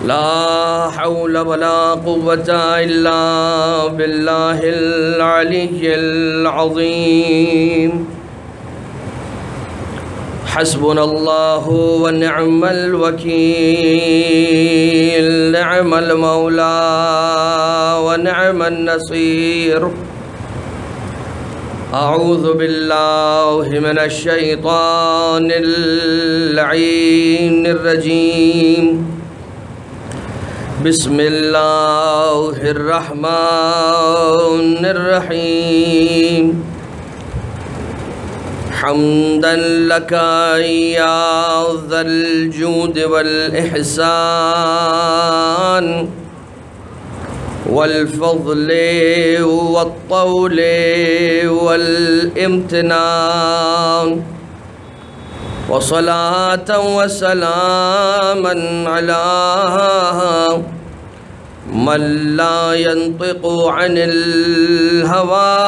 لا حول ولا قوة إلا بالله العلي العظيم. حسبنا الله ونعم الوكيل، نعم المولى ونعم النصير. أعوذ بالله من الشيطان اللعين الرجيم. بسم الله الرحمن الرحيم. حمدا لك يا ذا الجود والإحسان والفضل والطول والامتنان، وصلاة وسلاما على من لا ينطق عن الهوى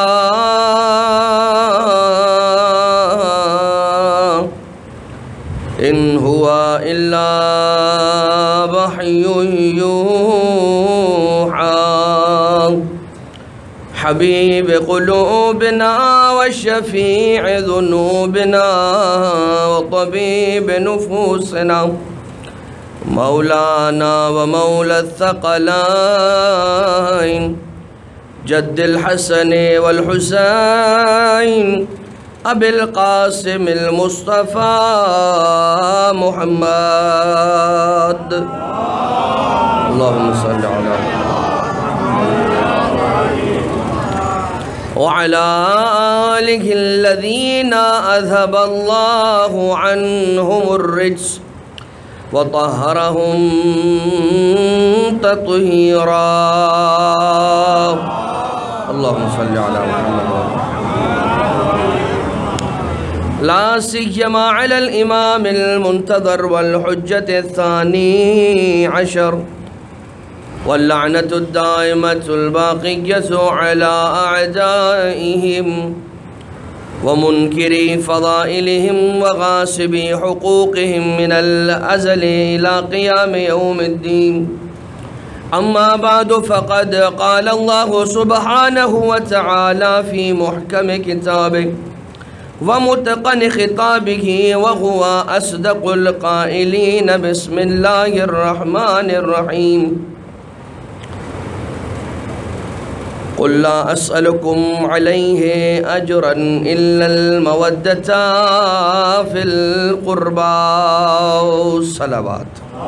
إن هو إلا وحي يوحى. حبيب قلوبنا والشفيع ذنوبنا وطبيب نفوسنا، مولانا ومولى الثقلين، جد الحسن والحسين، أبي القاسم المصطفى محمد. اللهم صل على وعلى آله الذين أذهب الله عنهم الرجس وطهرهم تطهيرا. اللهم صل على محمد لا سيما على الإمام المنتظر والحجة الثاني عشر، واللعنة الدائمة الباقية على أعدائهم ومنكري فضائلهم وغاصبي حقوقهم من الأزل إلى قيام يوم الدين. أما بعد، فقد قال الله سبحانه وتعالى في محكم كتابه ومتقن خطابه وهو أصدق القائلين. بسم الله الرحمن الرحيم. قل لا أسألكم عليه أجرا إلا المودة في القربى. صلوات.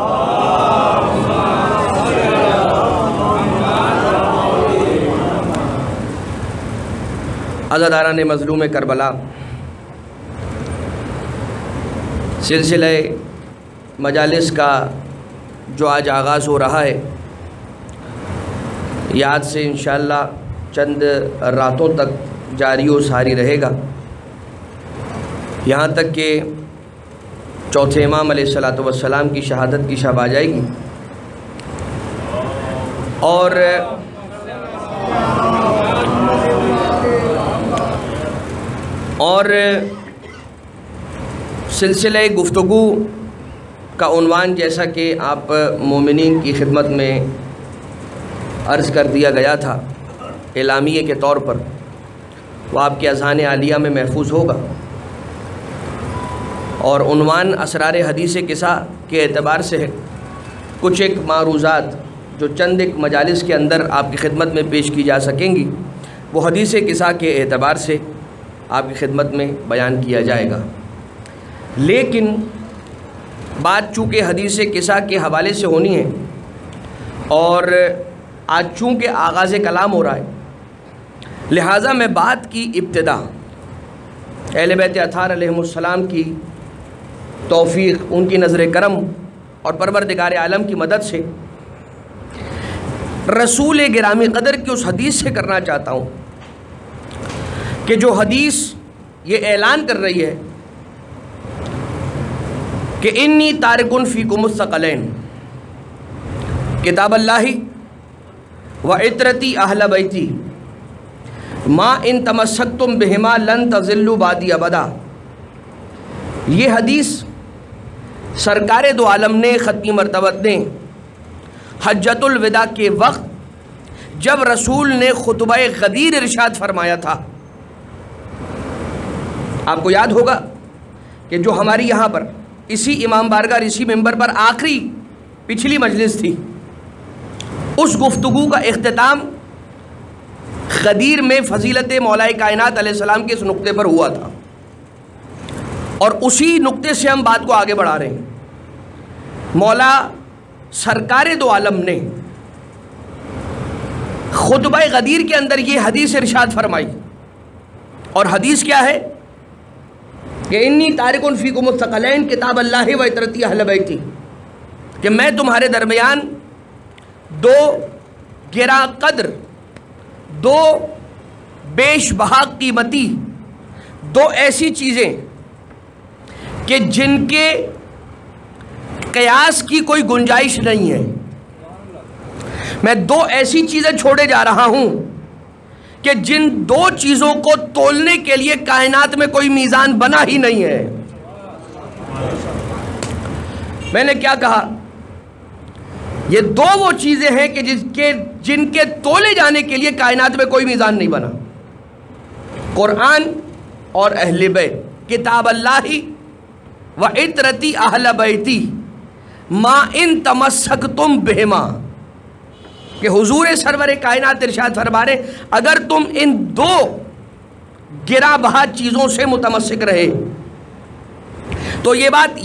عزاداران مظلوم کربلا، سلسلہ مجالس کا جو آج آغاز ہو رہا ہے، یاد سے انشاءاللہ چند راتوں تک جاری و ساری رہے گا، یہاں تک کہ چوتھے امام علیہ السلام کی شہادت کی شب آ جائے گی. اور سلسلہ گفتگو کا عنوان جیسا کہ آپ مومنین کی خدمت میں عرض کر دیا گیا تھا اعلامیے کے طور پر، وہ آپ کے اذہان عالیہ میں محفوظ ہوگا. اور عنوان اسرار حدیث قصہ کے اعتبار سے ہے. کچھ ایک معروضات جو چند ایک مجالس کے اندر آپ کی خدمت میں پیش کی جا سکیں گی، وہ حدیث قصہ کے اعتبار سے آپ کی خدمت میں بیان کیا جائے گا. لیکن بات چونکہ حدیث قصہ کے حوالے سے ہونی ہے، اور آج چونکہ آغاز کلام ہو رہا ہے، لہٰذا میں بات کی ابتدا اہل بیت اطہار علیہم السلام کی توفیق، ان کی نظر کرم اور پروردگار عالم کی مدد سے رسول گرامی قدر کی اس حدیث سے کرنا چاہتا ہوں کہ جو حدیث یہ اعلان کر رہی ہے کہ انی تارکن فیکم الثقلین، کتاب اللہ وعطرتی اہل بیتی ما ان تمسکتم بہما لن تضلوا بعدی ابدا. یہ حدیث سرکار دو عالم نے ختمی مرتبت نے حجۃ الوداع کے وقت جب رسول نے خطبہ غدیر ارشاد فرمایا تھا، آپ کو یاد ہوگا کہ جو ہماری یہاں پر اسی امام بارگاہ اسی ممبر پر آخری پچھلی مجلس تھی، اس گفتگو کا اختتام غدیر میں فضیلت مولا کائنات علیہ السلام کے اس نقطے پر ہوا تھا، اور اسی نقطے سے ہم بات کو آگے بڑھا رہے ہیں۔ مولا سرکار دو عالم نے خطبہ غدیر کے اندر یہ حدیث ارشاد فرمائی، اور حدیث کیا ہے کہ انی تارک فیکم الثقلین کتاب اللہ و عترتی اہل بیتی، کہ میں تمہارے درمیان دو گراں قدر، دو بیش بہا قیمتی، دو ایسی چیزیں کہ جن کے قیاس کی کوئی گنجائش نہیں ہے، میں دو ایسی چیزیں چھوڑے جا رہا ہوں کہ جن دو چیزوں کو تولنے کے لیے کائنات میں کوئی میزان بنا ہی نہیں ہے۔ میں نے کیا کہا؟ یہ دو وہ چیزیں ہیں کہ جن کے تولے جانے کے لیے کائنات میں کوئی میزان نہیں بنا، قرآن اور اہل بیت، کتاب اللہ و عترتی اہل بیتی ما ان تمسکتم بہما، کہ حضور سرور کائنات ارشاد فرما رہے اگر تم ان دو گراں بہا چیزوں سے متمسک رہے تو یہ بات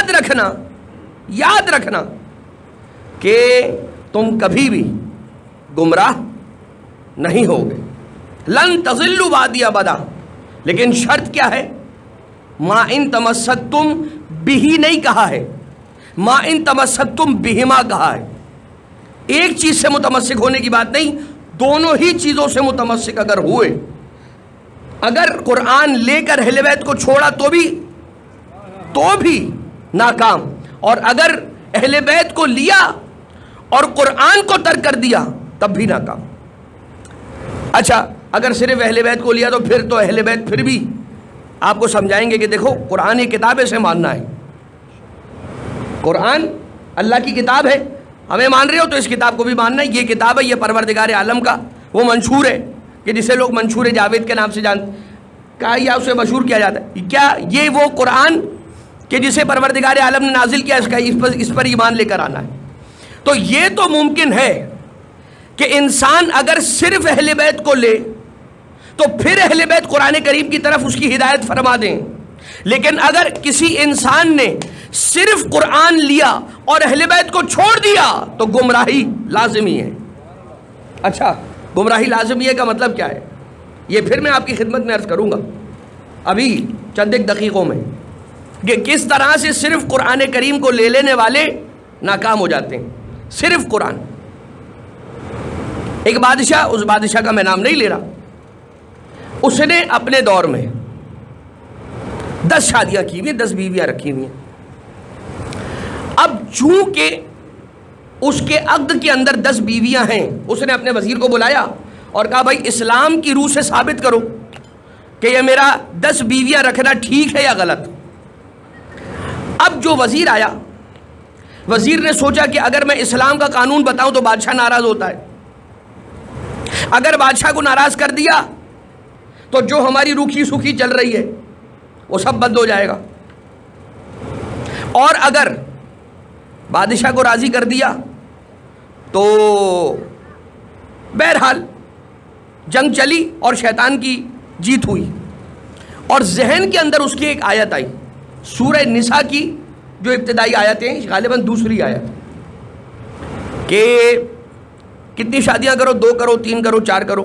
یاد رکھنا کہ تم کبھی بھی گمراہ نہیں ہوگے، لن تضلوا بعدی ابدا۔ لیکن شرط کیا ہے؟ ما ان تمسکتم بہی نہیں کہا ہے، ما ان تمسکتم بہما کہا ہے۔ ایک چیز سے متمسک ہونے کی بات نہیں، دونوں ہی چیزوں سے متمسک اگر ہوئے، اگر قرآن لے کر اہل بیت کو چھوڑا تو بھی ناکام، اور اگر اہل بیت کو لیا اور قرآن کو ترک کر دیا تب بھی ناکام۔ اچھا، اگر صرف اہل بیت کو لیا تو اہل بیت پھر بھی آپ کو سمجھائیں گے کہ دیکھو قرآن یہ کتاب ہے، اسے ماننا ہے، قرآن اللہ کی کتاب ہے، ہمیں مان رہے ہو تو اس کتاب کو بھی ماننا ہے، یہ کتاب ہے، یہ پروردگار عالم کا وہ منشور ہے کہ جسے لوگ منشور جاوید کے نام سے کہا یا اسے مشہور کیا جاتا ہے، کیا یہ وہ قرآن کہ جسے پروردگار عالم نے نازل کیا اس پر ایمان لے کر آنا ہے؟ تو یہ تو ممکن ہے کہ انسان اگر صرف اہل بیت کو لے تو پھر اہل بیت قرآن کریم کی طرف اس کی ہدایت فرما دیں، لیکن اگر کسی انسان نے صرف قرآن لیا اور اہل بیت کو چھوڑ دیا تو گمراہی لازمی ہے۔ اچھا، گمراہی لازمی ہے کا مطلب کیا ہے؟ یہ پھر میں آپ کی خدمت میں عرض کروں گا ابھی چند ایک دقیقوں میں، کہ کس طرح سے صرف قرآن کریم کو لے لینے والے ناکام ہو جاتے ہیں۔ صرف قرآن، ایک بادشاہ، اس بادشاہ کا میں نام نہیں لے رہا، اس نے اپنے دور میں 10 شادیاں کی ہوئی، 10 بیویاں رکھی ہوئی ہیں۔ اب چونکہ اس کے عقد کے اندر 10 بیویاں ہیں، اس نے اپنے وزیر کو بلایا اور کہا بھائی اسلام کی روح سے ثابت کرو کہ یہ میرا 10 بیویاں رکھنا ٹھیک ہے یا غلط۔ اب جو وزیر آیا، وزیر نے سوچا کہ اگر میں اسلام کا قانون بتاؤں تو بادشاہ ناراض ہوتا ہے، اگر بادشاہ کو ناراض کر دیا تو جو ہماری روکھی سوکھی چل رہی ہے وہ سب بند ہو جائے گا، اور اگر بادشاہ کو راضی کر دیا تو بہرحال جنگ چلی اور شیطان کی جیت ہوئی۔ اور ذہن کے اندر اس کی ایک آیت آئی، سورہ نساء کی جو ابتدائی آیتیں ہیں، غالباً دوسری آیت، کہ کتنی شادیاں کرو، 2 کرو، 3 کرو، 4 کرو،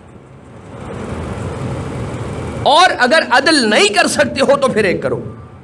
اور اگر عدل نہیں کر سکتے ہو تو پھر 1 کرو۔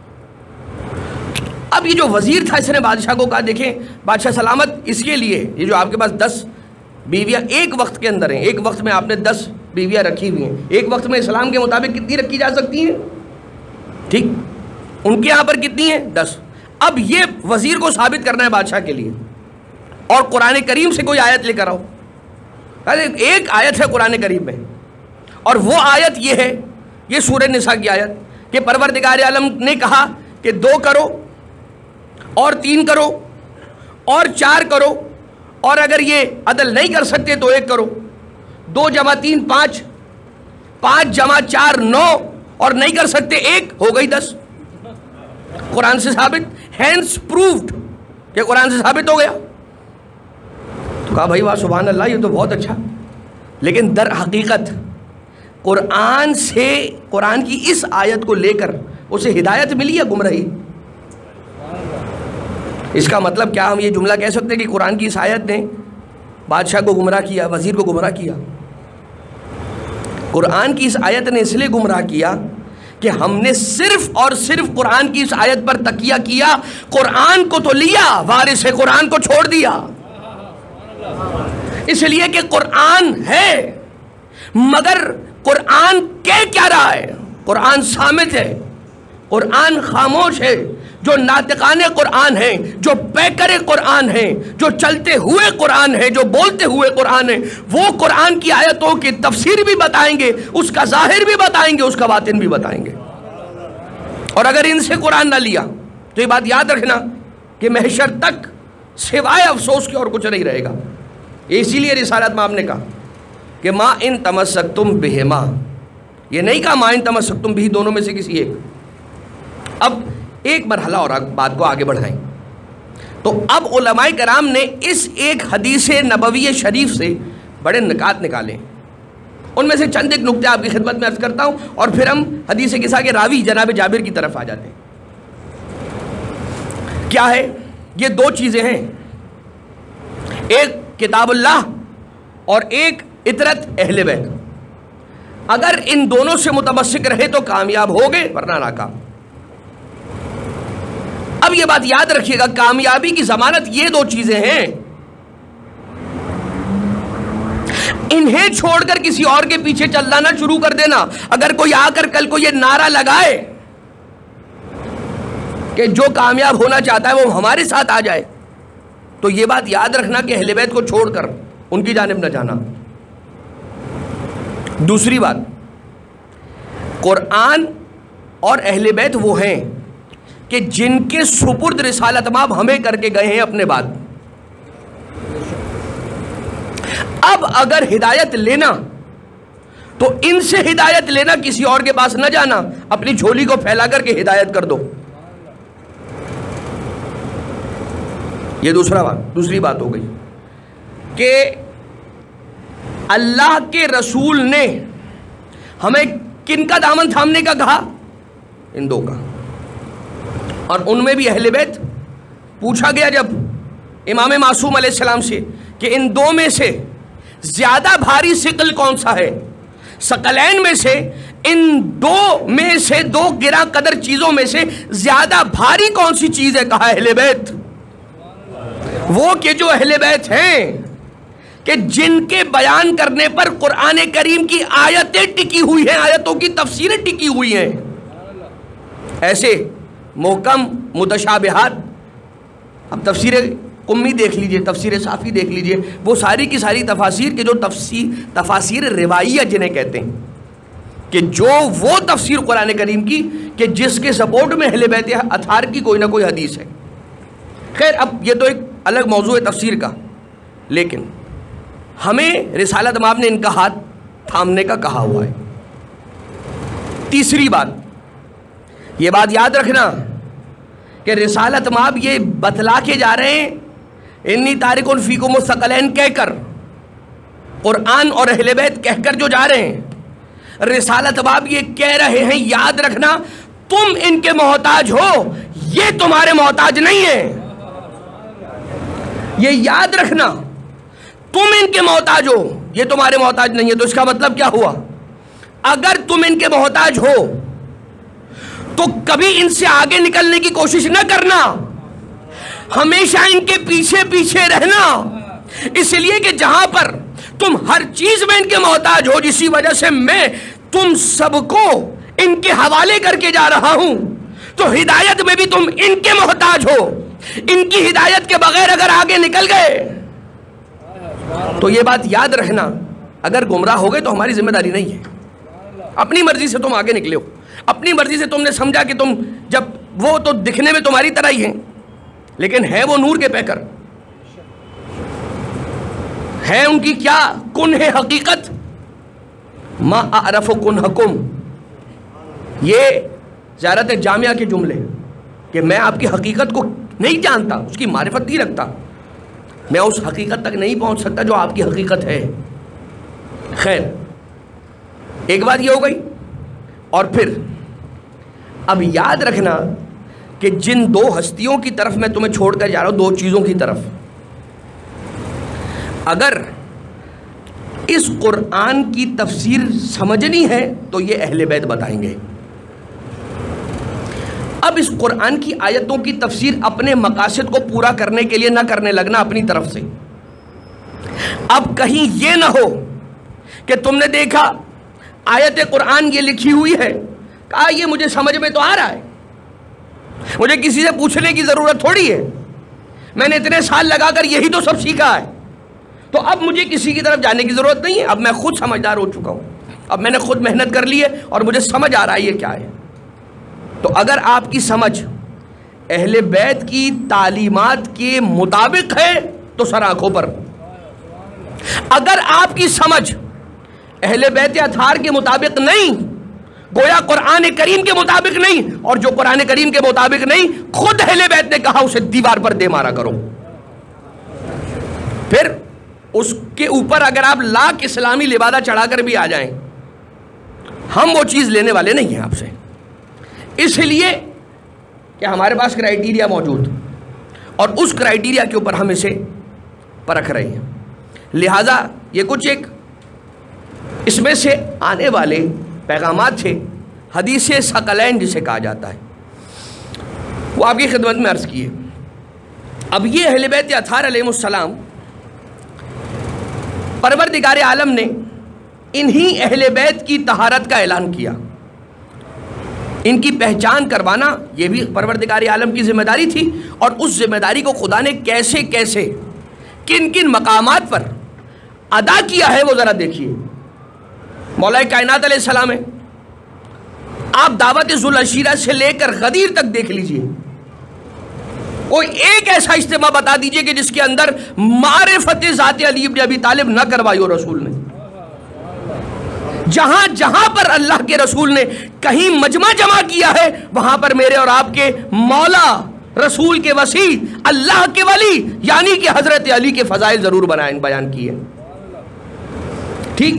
اب یہ جو وزیر تھا اس نے بادشاہ کو کہا دیکھیں بادشاہ سلامت، اس کے لیے یہ جو آپ کے پاس 10 بیویاں ایک وقت کے اندر ہیں، ایک وقت میں آپ نے 10 بیویاں رکھی ہوئی ہیں، ایک وقت میں اسلام کے مطابق کتنی رکھی جا سکتی ہیں؟ ٹھیک، ان کے یہاں پر کتنی ہیں؟ 10۔ اب یہ وزیر کو ثابت کرنا ہے بادشاہ کے لیے، اور قرآن کریم سے کوئی آیت لے کر آؤ۔ ایک آیت ہے قرآن کریم میں، اور وہ آیت یہ ہے، یہ سورہ نساء کی آیت، کہ پروردگار عالم نے کہا کہ 2 کرو اور 3 کرو اور 4 کرو اور اگر یہ عدل نہیں کر سکتے تو 1 کرو. 2 + 3 5, 5 + 4 9, اور نہیں کر سکتے 1, ہو گئی 10. قرآن سے ثابت، ہینس پروفڈ کہ قرآن سے ثابت ہو گیا. تو کہا بھائی واہ سبحان اللہ، یہ تو بہت اچھا. لیکن در حقیقت قرآن سے، قرآن کی اس آیت کو لے کر اسے ہدایت ملی یا گمراہی؟ اس کا مطلب کیا ہم یہ جملہ کہہ سکتے کہ قرآن کی اس آیت نے بادشاہ کو گمراہ کیا، وزیر کو گمراہ کیا؟ قرآن کی اس آیت نے اس لیے گمراہ کیا کہ ہم نے صرف اور صرف قرآن کی اس آیت پر تکیہ کیا. قرآن کو تو لیا، وارث قرآن کو چھوڑ دیا. اس لیے کہ قرآن ہے، مگر قرآن کہہ کیا رہا ہے؟ قرآن صامت ہے، قرآن خاموش ہے. جو ناطقان قرآن ہیں، جو پیکر قرآن ہیں، جو چلتے ہوئے قرآن ہیں، جو بولتے ہوئے قرآن ہیں، وہ قرآن کی آیتوں کی تفسیر بھی بتائیں گے، اس کا ظاہر بھی بتائیں گے، اس کا باطن بھی بتائیں گے. اور اگر ان سے قرآن نہ لیا تو یہ بات یاد رکھنا کہ محشر تک سوائے افسوس کے اور کچھ نہیں رہے گا. اسی لیے رسالت مآب نے کہا کہ ما ان تمسکتم بہما، یہ نہیں کہا ما ان تمسکتم بھی، دونوں میں سے کسی ایک. اب ایک مرحلہ اور بات کو آگے بڑھائیں تو اب علماء کرام نے اس ایک حدیث نبوی شریف سے بڑے نکات نکالے. ان میں سے چند ایک نکتے آپ کی خدمت میں عرض کرتا ہوں، اور پھر ہم حدیث قصہ کے راوی جناب جابر کی طرف آ جاتے ہیں. کیا ہے؟ یہ 2 چیزیں ہیں، ایک کتاب اللہ اور ایک اطرت اہل بیت. اگر ان دونوں سے متمسک رہے تو کامیاب ہو گئے، ورنہ ناکام. اب یہ بات یاد رکھیے گا، کامیابی کی ضمانت یہ 2 چیزیں ہیں. انہیں چھوڑ کر کسی اور کے پیچھے چلنا نہ شروع کر دینا. اگر کوئی آ کر کل کو یہ نعرہ لگائے کہ جو کامیاب ہونا چاہتا ہے وہ ہمارے ساتھ آ جائے، تو یہ بات یاد رکھنا کہ اہل بیت کو چھوڑ کر ان کی جانب نہ جانا. دوسری بات، قرآن اور اہل بیت وہ ہیں کہ جن کے سپرد رسالت مآب ہمیں کر کے گئے ہیں اپنے بعد. اب اگر ہدایت لینا تو ان سے ہدایت لینا، کسی اور کے پاس نہ جانا. اپنی جھولی کو پھیلا کر کے ہدایت کر دو. یہ دوسری بات ہو گئی کہ اللہ کے رسول نے ہمیں کن کا دامن تھامنے کا کہا؟ ان 2 کا. اور ان میں بھی اہل بیت. پوچھا گیا جب امام معصوم علیہ السلام سے کہ ان 2 میں سے زیادہ بھاری ثقل کون سا ہے؟ ثقلین میں سے ان 2 میں سے 2 گراں قدر چیزوں میں سے زیادہ بھاری کون سی چیز ہے؟ کہا اہل بیت. وہ کہ جو اہل بیت ہیں کہ جن کے بیان کرنے پر قرآن کریم کی آیتیں ٹکی ہوئی ہیں، آیتوں کی تفسیریں ٹکی ہوئی ہیں. ایسے محکم متشابہات، اب تفسیر قمی دیکھ لیجئے، تفسیر صافی دیکھ لیجئے، وہ ساری کی ساری تفاسیر کے جو تفاسیر روائیہ جنہیں کہتے ہیں، کہ جو وہ تفسیر قرآن کریم کی کہ جس کے سپورٹ میں اہل بیت اطہار کی کوئی نہ کوئی حدیث ہے. خیر اب یہ تو ایک الگ موضوع ہے تفسیر کا، لیکن ہمیں رسالت مآب نے ان کا ہاتھ تھامنے کا کہا ہوا ہے. تیسری بات، یہ بات یاد رکھنا کہ رسالت مآب یہ بتلا کے جا رہے ہیں، انی تارک فیکم الثقلین کہہ کر، قرآن اور اہل بیت کہہ کر جو جا رہے ہیں، رسالت مآب یہ کہہ رہے ہیں یاد رکھنا تم ان کے محتاج ہو، یہ تمہارے محتاج نہیں ہیں. یہ یاد رکھنا تم ان کے محتاج ہو، یہ تمہارے محتاج نہیں ہے. تو اس کا مطلب کیا ہوا؟ اگر تم ان کے محتاج ہو تو کبھی ان سے آگے نکلنے کی کوشش نہ کرنا، ہمیشہ ان کے پیچھے پیچھے رہنا. اس لیے کہ جہاں پر تم ہر چیز میں ان کے محتاج ہو، جسی وجہ سے میں تم سب کو ان کے حوالے کر کے جا رہا ہوں، تو ہدایت میں بھی تم ان کے محتاج ہو. ان کی ہدایت کے بغیر اگر آگے نکل گئے تو یہ بات یاد رہنا، اگر گمراہ ہو گئے تو ہماری ذمہ داری نہیں ہے. اپنی مرضی سے تم آگے نکلے ہو، اپنی مرضی سے تم نے سمجھا کہ تم، جب وہ تو دکھنے میں تمہاری طرح ہی ہیں لیکن ہے وہ نور کے پیکر. ہے ان کی کیا کنہ حقیقت؟ ما اعرف کنہکم، یہ زیارت جامعہ کے جملے کہ میں آپ کی حقیقت کو نہیں جانتا، اس کی معرفت نہیں رکھتا، میں اس حقیقت تک نہیں پہنچ سکتا جو آپ کی حقیقت ہے۔ خیر، ایک بات یہ ہو گئی۔ اور پھر اب یاد رکھنا کہ جن دو ہستیوں کی طرف میں تمہیں چھوڑ کر جا رہا ہوں، دو چیزوں کی طرف، اگر اس قرآن کی تفسیر سمجھنی ہے تو یہ اہل بیت بتائیں گے۔ اب اس قرآن کی آیتوں کی تفسیر اپنے مقاصد کو پورا کرنے کے لیے نہ کرنے لگنا اپنی طرف سے۔ اب کہیں یہ نہ ہو کہ تم نے دیکھا آیت قرآن یہ لکھی ہوئی ہے، کہا یہ مجھے سمجھ میں تو آ رہا ہے، مجھے کسی سے پوچھنے کی ضرورت تھوڑی ہے، میں نے اتنے سال لگا کر یہی تو سب سیکھا ہے، تو اب مجھے کسی کی طرف جانے کی ضرورت نہیں ہے، اب میں خود سمجھدار ہو چکا ہوں، اب میں نے خود محنت کر لی ہے اور مجھے سمجھ آ رہا ہے یہ کیا ہے۔ تو اگر آپ کی سمجھ اہل بیت کی تعلیمات کے مطابق ہے تو سر آنکھوں پر، اگر آپ کی سمجھ اہل بیت اطہار کے مطابق نہیں، گویا قرآن کریم کے مطابق نہیں، اور جو قرآن کریم کے مطابق نہیں خود اہل بیت نے کہا اسے دیوار پر دے مارا کرو، پھر اس کے اوپر اگر آپ لاکھ اسلامی لبادہ چڑھا کر بھی آ جائیں، ہم وہ چیز لینے والے نہیں ہیں آپ سے، اس لیے کہ ہمارے پاس کرائیٹیریا موجود، اور اس کرائیٹیریا کے اوپر ہم اسے پرکھ رہے ہیں۔ لہٰذا یہ کچھ ایک اس میں سے آنے والے پیغامات تھے، حدیث ثقلین جسے کہا جاتا ہے، وہ آپ کی خدمت میں عرض کیے۔ اب یہ اہل بیت اطہار علیہ السلام، پروردگار عالم نے انہی اہل بیت کی طہارت کا اعلان کیا، ان کی پہچان کروانا یہ بھی پروردگار عالم کی ذمہ داری تھی، اور اس ذمہ داری کو خدا نے کیسے کیسے کن کن مقامات پر ادا کیا ہے وہ ذرا دیکھیے۔ مولا کائنات علیہ السلام ہے، آپ دعوت ذوالعشیرہ سے لے کر غدیر تک دیکھ لیجئے، کوئی ایک ایسا اجتماع بتا دیجئے کہ جس کے اندر معرفت ذات علی بن ابی طالب نہ کروائی ہو رسول نے۔ جہاں جہاں پر اللہ کے رسول نے کہیں مجمع جمع کیا ہے، وہاں پر میرے اور آپ کے مولا، رسول کے وسیع، اللہ کے ولی یعنی کہ حضرت علی کے فضائل ضرور بیان کیے۔ ٹھیک،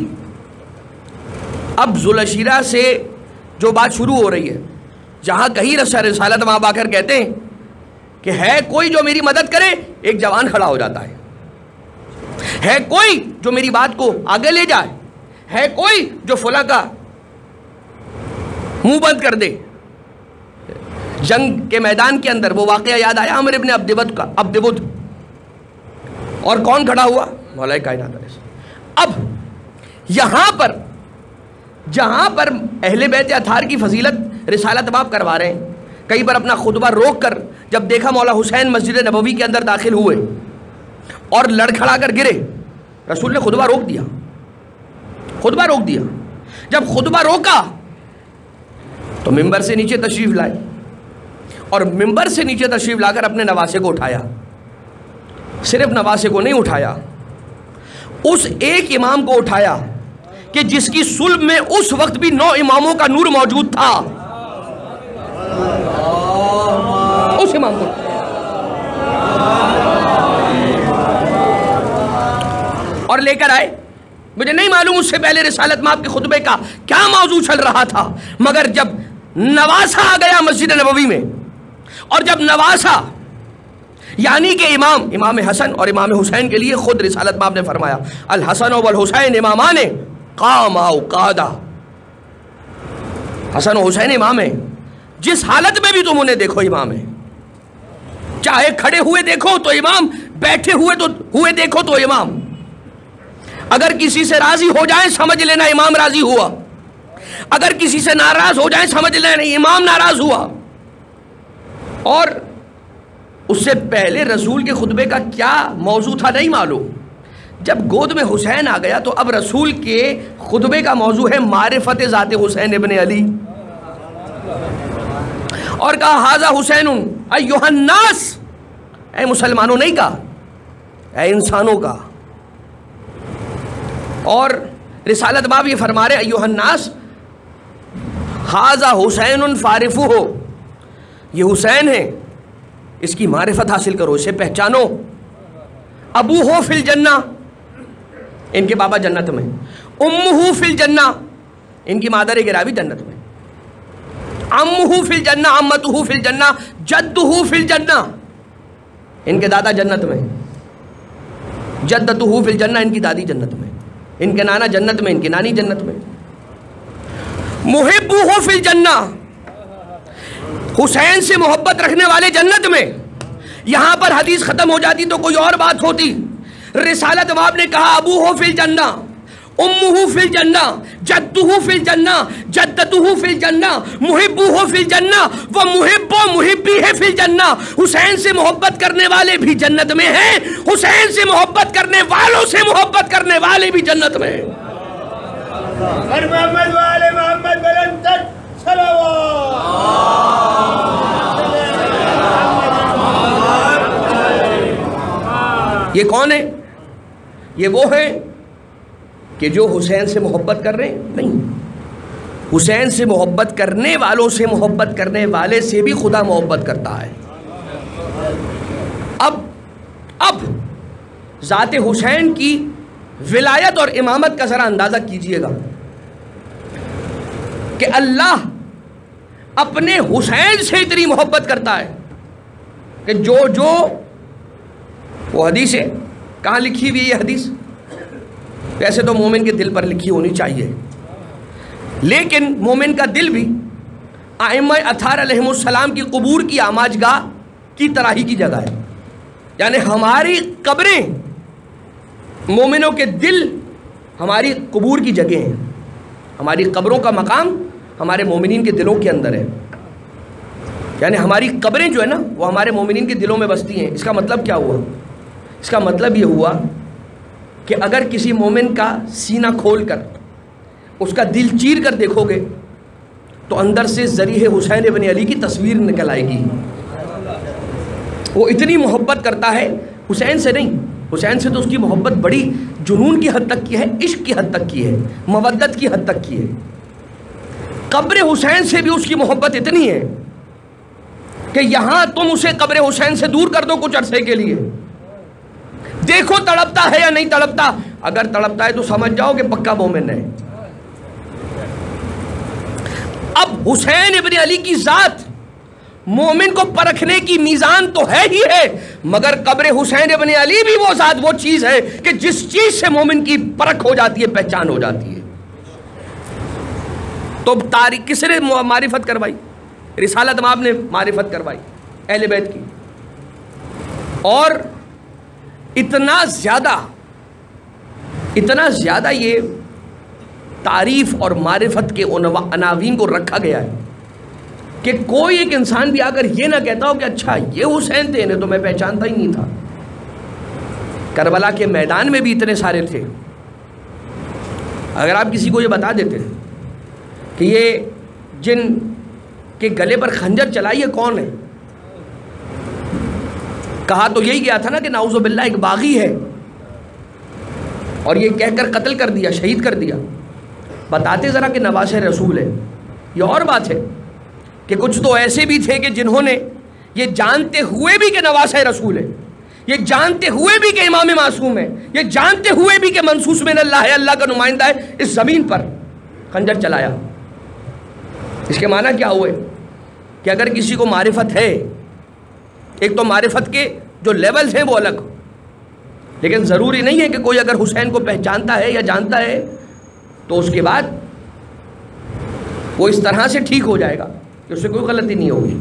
اب ذوالعشیرہ سے جو بات شروع ہو رہی ہے، جہاں کہیں رسالت وہاں آ کر کہتے ہیں کہ ہے کوئی جو میری مدد کرے، ایک جوان کھڑا ہو جاتا ہے کوئی جو میری بات کو آگے لے جائے، ہے کوئی جو فلاں کا منہ بند کر دے۔ جنگ کے میدان کے اندر وہ واقعہ یاد آیا عمر ابن عبدود، اور کون کھڑا ہوا؟ مولا کائنات علیہ السلام۔ اب یہاں پر جہاں پر اہل بیت اطہار کی فضیلت رسالت باب کروا رہے ہیں، کئی بار اپنا خطبہ روک کر جب دیکھا مولا حسین مسجد نبوی کے اندر داخل ہوئے اور لڑکھڑا کر گرے، رسول نے خطبہ روک دیا۔ جب خطبہ روکا تو ممبر سے نیچے تشریف لائے، اور ممبر سے نیچے تشریف لا کر اپنے نواسے کو اٹھایا۔ صرف نواسے کو نہیں اٹھایا، اس ایک امام کو اٹھایا کہ جس کی صلب میں اس وقت بھی 9 اماموں کا نور موجود تھا، اس امام کو، اور لے کر آئے۔ مجھے نہیں معلوم اس سے پہلے رسالت مآب کے خطبے کا کیا موضوع چل رہا تھا، مگر جب نواسا آ گیا مسجد نبوی میں، اور جب نواسا یعنی کہ امام حسن اور امام حسین کے لیے خود رسالت مآب نے فرمایا الحسن والحسین امامان قاما وقعدا، حسن و حسین امام ہیں، جس حالت میں بھی تم انہیں دیکھو امام ہیں، چاہے کھڑے ہوئے دیکھو تو امام، بیٹھے ہوئے دیکھو تو امام۔ اگر کسی سے راضی ہو جائیں سمجھ لینا امام راضی ہوا، اگر کسی سے ناراض ہو جائیں سمجھ لینا امام ناراض ہوا۔ اور اس سے پہلے رسول کے خطبے کا کیا موضوع تھا نہیں معلوم، جب گود میں حسین آ گیا تو اب رسول کے خطبے کا موضوع ہے معرفت ذات حسین ابن علی، اور کہا ھذا حسین ایھا الناس، اے مسلمانوں نہیں کہا، اے انسانوں کا، اور رسالت باب یہ فرما رہے ایھا الناس ھذا حسین فارفہ، یہ حسین ہے، اس کی معرفت حاصل کرو، اسے پہچانو. ابوہ فی الجنہ، ان کے بابا جنت میں. امہ فی الجنہ، ان کی مادر گرامی جنت میں. عمہ فی الجنہ، عمتہ فی الجنہ، جدہ فی الجنہ، ان کے دادا جنت میں. جدتہ فی الجنہ، ان کی دادی جنت میں. ان کے نانا جنت میں، ان کی نانی جنت میں. محبہ فی الجنہ، حسین سے محبت رکھنے والے جنت میں. یہاں پر حدیث ختم ہو جاتی تو کوئی اور بات ہوتی. رسالت باب نے کہا ابوہ فی الجنہ، امہ فی الجنہ، جدہ فی الجنہ، جدتہ فی الجنہ، محبہ فی الجنہ، وہ محب و محبی ہے فی الجنہ. حسین سے محبت کرنے والے بھی جنت میں ہیں، حسین سے محبت کرنے والوں سے محبت کرنے والے بھی جنت میں ہیں. محمد والے محمد بلند تک صلوات. یہ کون ہے؟ یہ وہ ہے کہ جو حسین سے محبت کر رہے ہیں؟ نہیں، حسین سے محبت کرنے والوں سے محبت کرنے والے سے بھی خدا محبت کرتا ہے. اب ذات حسین کی ولایت اور امامت کا ذرا اندازہ کیجئے گا کہ اللہ اپنے حسین سے اتنی محبت کرتا ہے کہ جو وہ حدیث ہے. کہاں لکھی ہوئی ہے یہ حدیث؟ ویسے تو مومن کے دل پر لکھی ہونی چاہیے، لیکن مومن کا دل بھی ائمہ اطہار علیہم السلام کی قبور کی آماج گاہ کی طرح ہی کی جگہ ہے. یعنی ہماری قبریں، مومنوں کے دل ہماری قبور کی جگہ ہیں. ہماری قبروں کا مقام ہمارے مومنین کے دلوں کے اندر ہے. یعنی ہماری قبریں جو ہے نا وہ ہمارے مومنین کے دلوں میں بستی ہیں. اس کا مطلب کیا ہوا؟ اس کا مطلب یہ ہوا کہ اگر کسی مومن کا سینہ کھول کر اس کا دل چیر کر دیکھو گے تو اندر سے ذریح حسین ابن علی کی تصویر نکل آئے گی. وہ اتنی محبت کرتا ہے حسین سے. نہیں، حسین سے تو اس کی محبت بڑی جنون کی حد تک کی ہے، عشق کی حد تک کی ہے، مودت کی حد تک کی ہے. قبر حسین سے بھی اس کی محبت اتنی ہے کہ یہاں تم اسے قبر حسین سے دور کر دو کچھ عرصے کے لیے، دیکھو تڑپتا ہے یا نہیں تڑپتا. اگر تڑپتا ہے تو سمجھ جاؤ کہ پکا مومن ہے. اب حسین ابن علی کی ذات مومن کو پرکھنے کی میزان تو ہے ہی ہے، مگر قبر حسین ابن علی بھی وہ ذات، وہ چیز ہے کہ جس چیز سے مومن کی پرکھ ہو جاتی ہے، پہچان ہو جاتی ہے. تو تاریخ کس نے معرفت کروائی؟ رسالت باب نے معرفت کروائی اہل بیت کی. اور اتنا زیادہ یہ تعریف اور معرفت کے عناوین کو رکھا گیا ہے کہ کوئی ایک انسان بھی اگر یہ نہ کہتا ہو کہ اچھا یہ حسین تھے، انہیں تو میں پہچانتا ہی نہیں تھا. کربلا کے میدان میں بھی اتنے سارے تھے. اگر آپ کسی کو یہ بتا دیتے کہ یہ جن کے گلے پر خنجر چلائی ہے کون ہے، کہا تو یہی گیا تھا نا کہ نعوذ باللہ ایک باغی ہے، اور یہ کہہ کر قتل کر دیا، شہید کر دیا. بتاتے ذرا کہ نواسہ رسول ہے. یہ اور بات ہے کہ کچھ تو ایسے بھی تھے کہ جنہوں نے یہ جانتے ہوئے بھی کہ نواسہ رسول ہے، یہ جانتے ہوئے بھی کہ امام معصوم ہے، یہ جانتے ہوئے بھی کہ منصوص من اللہ ہے، اللہ کا نمائندہ ہے، اس زمین پر خنجر چلایا. اس کے معنی کیا ہوئے کہ اگر کسی کو معرفت ہے، ایک تو معرفت کے جو لیولز ہیں وہ الگ، لیکن ضروری نہیں ہے کہ کوئی اگر حسین کو پہچانتا ہے یا جانتا ہے تو اس کے بعد وہ اس طرح سے ٹھیک ہو جائے گا کہ اس سے کوئی غلطی نہیں ہوگی.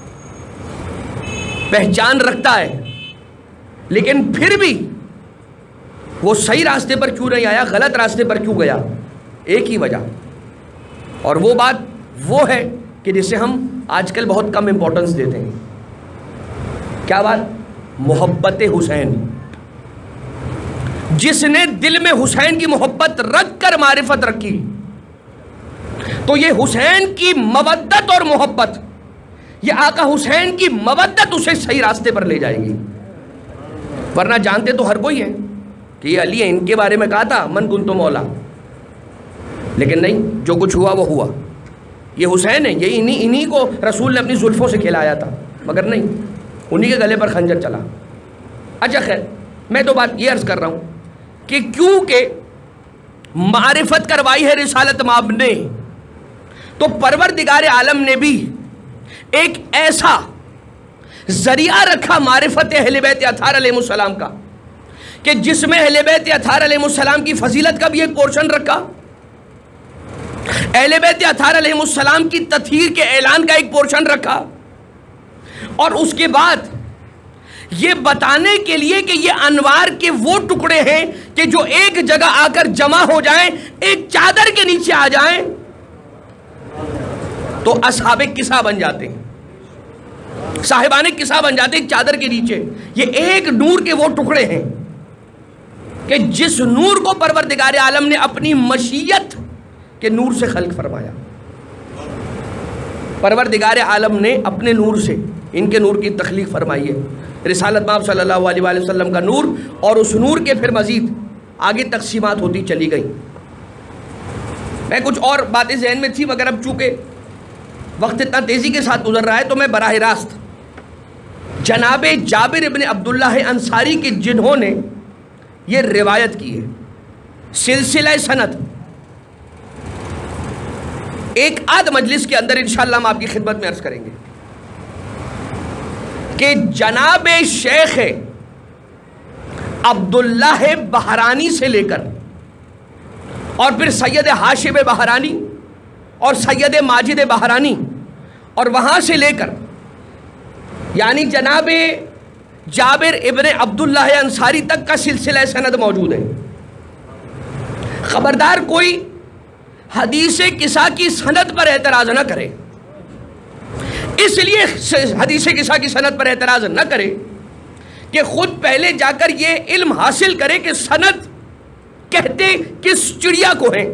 پہچان رکھتا ہے لیکن پھر بھی وہ صحیح راستے پر کیوں نہیں آیا، غلط راستے پر کیوں گیا؟ ایک ہی وجہ، اور وہ بات وہ ہے کہ جسے ہم آج کل بہت کم امپورٹنس دیتے ہیں. کیا بات؟ محبت حسین. جس نے دل میں حسین کی محبت رکھ کر معرفت رکھی تو یہ حسین کی مودت اور محبت، یہ آقا حسین کی مودت اسے صحیح راستے پر لے جائے گی. ورنہ جانتے تو ہر کوئی ہے کہ یہ علی ہیں، ان کے بارے میں کہا تھا من کنت مولا، لیکن نہیں، جو کچھ ہوا وہ ہوا، یہ حسین ہیں، یہ انہی کو رسول نے اپنی زلفوں سے کھلایا تھا، مگر نہیں، انہی کے گلے پر خنجر چلا۔ اچھا خیر، میں تو بات یہ عرض کر رہا ہوں کہ کیونکہ معرفت کروائی ہے رسالت مآب نے، تو پروردگار عالم نے بھی ایک ایسا ذریعہ رکھا معرفت اہل بیت اطہار علیہ السلام کا کہ جس میں اہل بیت اطہار علیہ السلام کی فضیلت کا بھی ایک پورشن رکھا، اہل بیت اطہار علیہ السلام کی تطہیر کے اعلان کا ایک پورشن رکھا، اور اس کے بعد یہ بتانے کے لیے کہ یہ انوار کے وہ ٹکڑے ہیں کہ جو ایک جگہ آ کر جمع ہو جائیں، ایک چادر کے نیچے آ جائیں تو اصحاب قصہ بن جاتے ہیں، صاحبان قصہ بن جاتے ہیں ایک چادر کے نیچے۔ یہ ایک نور کے وہ ٹکڑے ہیں کہ جس نور کو پروردگار عالم نے اپنی مشیت کے نور سے خلق فرمایا۔ پروردگار عالم نے اپنے نور سے ان کے نور کی تخلیق فرمائی ہے، رسالت مآب صلی اللہ علیہ وآلہ وسلم کا نور، اور اس نور کے پھر مزید آگے تقسیمات ہوتی چلی گئیں۔ میں کچھ اور باتیں ذہن میں تھی، مگر اب چونکہ وقت اتنا تیزی کے ساتھ گزر رہا ہے تو میں براہ راست جناب جابر ابن عبداللہ انصاری کے جنہوں نے یہ روایت کی ہے سلسلہ سند، ایک آدھ مجلس کے اندر انشاءاللہ ہم آپ کی خدمت میں عرض کریں گے کہ جناب شیخ عبداللہ بہرانی سے لے کر اور پھر سید ہاشم بہرانی اور سید ماجد بہرانی اور وہاں سے لے کر یعنی جناب جابر ابن عبداللہ انصاری تک کا سلسلہ سند موجود ہے۔ خبردار کوئی حدیث قصہ کی سند پر اعتراض نہ کرے، اس لیے حدیث قصہ کی سند پر اعتراض نہ کرے کہ خود پہلے جا کر یہ علم حاصل کرے کہ سند کہتے کس چڑیا کو ہیں،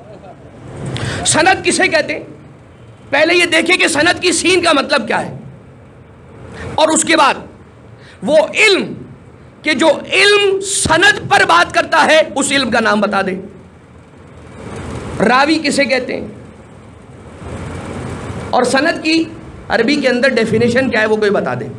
سند کسے کہتے ہیں، پہلے یہ دیکھیں کہ سند کی سین کا مطلب کیا ہے، اور اس کے بعد وہ علم کہ جو علم سند پر بات کرتا ہے اس علم کا نام بتا دے۔ راوی کسے کہتے ہیں، اور سند کی عربی کے اندر ڈیفینیشن کیا ہے وہ کوئی بتا دے۔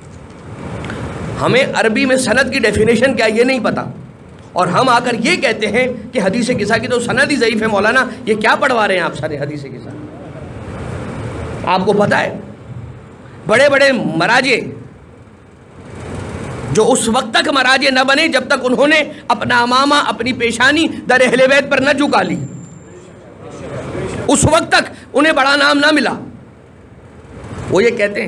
ہمیں عربی میں سند کی ڈیفینیشن کیا ہے یہ نہیں پتا، اور ہم آ کر یہ کہتے ہیں کہ حدیث قصہ کی تو سند ہی ضعیف ہے، مولانا یہ کیا پڑھوا رہے ہیں آپ سارے حدیث قصہ۔ آپ کو پتا ہے بڑے بڑے مراجع جو اس وقت تک مراجع نہ بنے جب تک انہوں نے اپنا امامہ اپنی پیشانی در اہل بیت پر نہ جھکا لی، اس وقت تک انہیں بڑا نام نہ ملا، وہ یہ کہتے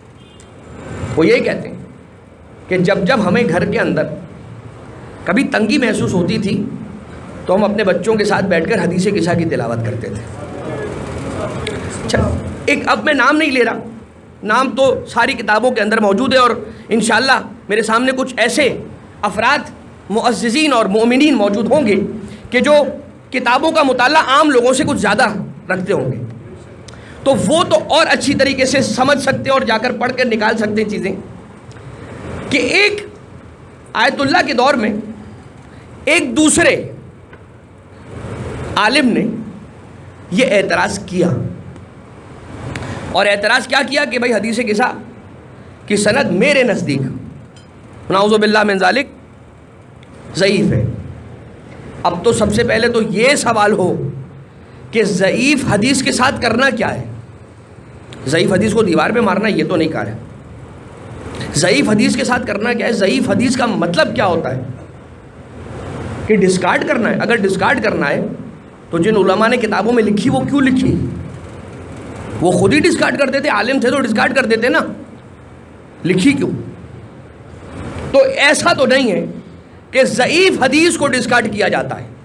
ہیں کہ جب ہمیں گھر کے اندر کبھی تنگی محسوس ہوتی تھی تو ہم اپنے بچوں کے ساتھ بیٹھ کر حدیث قصہ کی تلاوت کرتے تھے۔ اچھا، ایک اب میں نام نہیں لے رہا، نام تو ساری کتابوں کے اندر موجود ہے، اور انشاءاللہ میرے سامنے کچھ ایسے افراد معززین اور مومنین موجود ہوں گے کہ جو کتابوں کا مطالعہ عام لوگوں سے کچھ زیادہ رکھتے ہوں گے، تو وہ تو اور اچھی طریقے سے سمجھ سکتے اور جا کر پڑھ کر نکال سکتے ہیں چیزیں کہ ایک آیت اللہ کے دور میں ایک دوسرے عالم نے یہ اعتراض کیا، اور اعتراض کیا کیا کہ بھائی حدیث قصہ کی سند میرے نزدیک نعوذ باللہ من ذالک ضعیف ہے۔ اب تو سب سے پہلے تو یہ سوال ہو کہ ضعیف حدیث کے ساتھ کرنا کیا ہے؟ ضعیف حدیث کو دیوار پہ مارنا یہ تو نہیں کہا ہے، ضعیف حدیث کے ساتھ کرنا کیا ہے؟ ضعیف حدیث کا مطلب کیا ہوتا ہے کہ ڈسکارڈ کرنا ہے؟ اگر ڈسکارڈ کرنا ہے تو جن علماء نے کتابوں میں لکھی وہ کیوں لکھی؟ وہ خود ہی ڈسکارڈ کر دیتے، عالم تھے تو ڈسکارڈ کر دیتے نا، لکھی کیوں؟ تو ایسا تو نہیں ہے کہ ضعیف حدیث کو ڈسکارڈ کیا جاتا ہے۔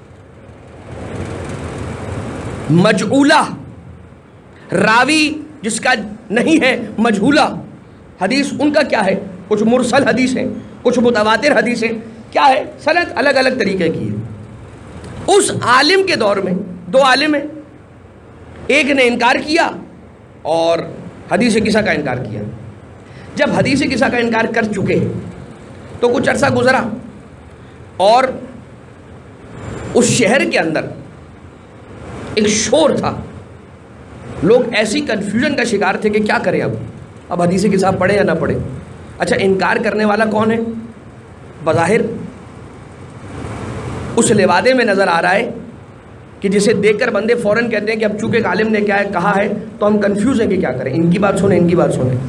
مجعولہ راوی جس کا نہیں ہے، مجہولہ حدیث ان کا کیا ہے؟ کچھ مرسل حدیث ہیں، کچھ متواتر حدیث ہیں، کیا ہے؟ سند الگ الگ طریقے کی ہے۔ اس عالم کے دور میں دو عالم ہیں، ایک نے انکار کیا اور حدیث قصہ کا انکار کیا۔ جب حدیث قصہ کا انکار کر چکے تو کچھ عرصہ گزرا اور اس شہر کے اندر ایک شور تھا، لوگ ایسی کنفیوژن کا شکار تھے کہ کیا کریں اب حدیث قصہ پڑھیں یا نہ پڑھیں۔ اچھا، انکار کرنے والا کون ہے؟ بظاہر اس لوادے میں نظر آ رہا ہے کہ جسے دیکھ کر بندے فوراً کہتے ہیں کہ اب چونکہ عالم نے کیا کہا ہے تو ہم کنفیوز ہیں کہ کیا کریں، ان کی بات سنیں، ان کی بات سنیں۔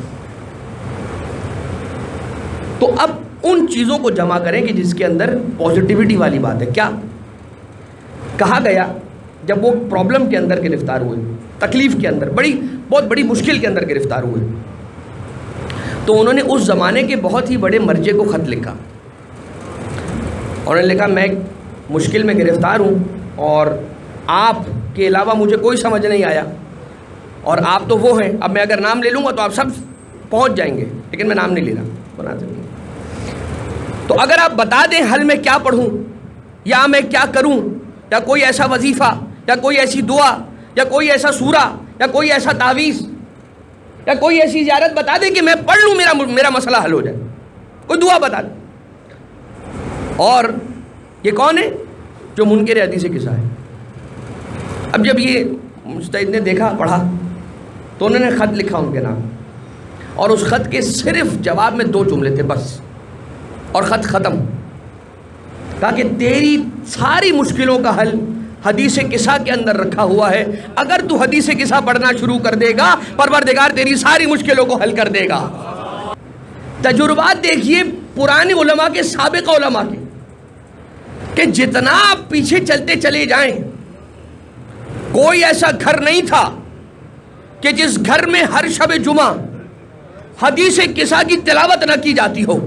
تو اب ان چیزوں کو جمع کریں کہ جس کے اندر پازیٹیوٹی والی بات ہے۔ کیا کہا گیا جب وہ پرابلم کے اندر گرفتار ہوئے، تکلیف کے اندر، بہت بڑی مشکل کے اندر گرفتار ہوئے، تو انہوں نے اس زمانے کے بہت ہی بڑے مرجع کو خط لکھا۔ انہوں نے لکھا میں مشکل میں گرفتار ہوں اور آپ کے علاوہ مجھے کوئی سمجھ نہیں آیا، اور آپ تو وہ ہیں، اب میں اگر نام لے لوں گا تو آپ سب پہنچ جائیں گے، لیکن میں نام نہیں لے رہا، بناتے ہیں۔ تو اگر آپ بتا دیں حل میں کیا پڑھوں یا میں کیا کروں، یا کوئی ایسا وظیفہ یا کوئی ایسی دعا یا کوئی ایسا سورہ یا کوئی ایسا تعویذ یا کوئی ایسی زیارت بتا دیں کہ میں پڑھ لوں، میرا مسئلہ حل ہو جائے، کوئی دعا بتا دیں۔ اور یہ کون ہے؟ جو منکر حدیث قصہ ہے۔ اب جب یہ مجتہد نے دیکھا، پڑھا، تو انہوں نے خط لکھا ان کے نام، اور اس خط کے صرف جواب میں 2 جملے تھے بس، اور خط ختم۔ کہا کہ تیری ساری مشکلوں کا حل حدیث قصہ کے اندر رکھا ہوا ہے، اگر تو حدیث قصہ پڑھنا شروع کر دے گا پروردگار تیری ساری مشکلوں کو حل کر دے گا۔ تجربات دیکھیے پرانے علماء کے، سابق علماء کے، کہ جتنا آپ پیچھے چلتے چلے جائیں، کوئی ایسا گھر نہیں تھا کہ جس گھر میں ہر شب جمعہ حدیث قصہ کی تلاوت نہ کی جاتی ہو۔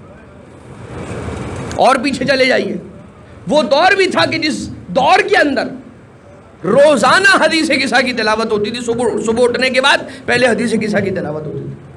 اور پیچھے چلے جائیے، وہ دور بھی تھا کہ جس دور کے اندر روزانہ حدیث قصہ کی تلاوت ہوتی تھی، صبح اٹھنے کے بعد پہلے حدیث قصہ کی تلاوت ہوتی تھی۔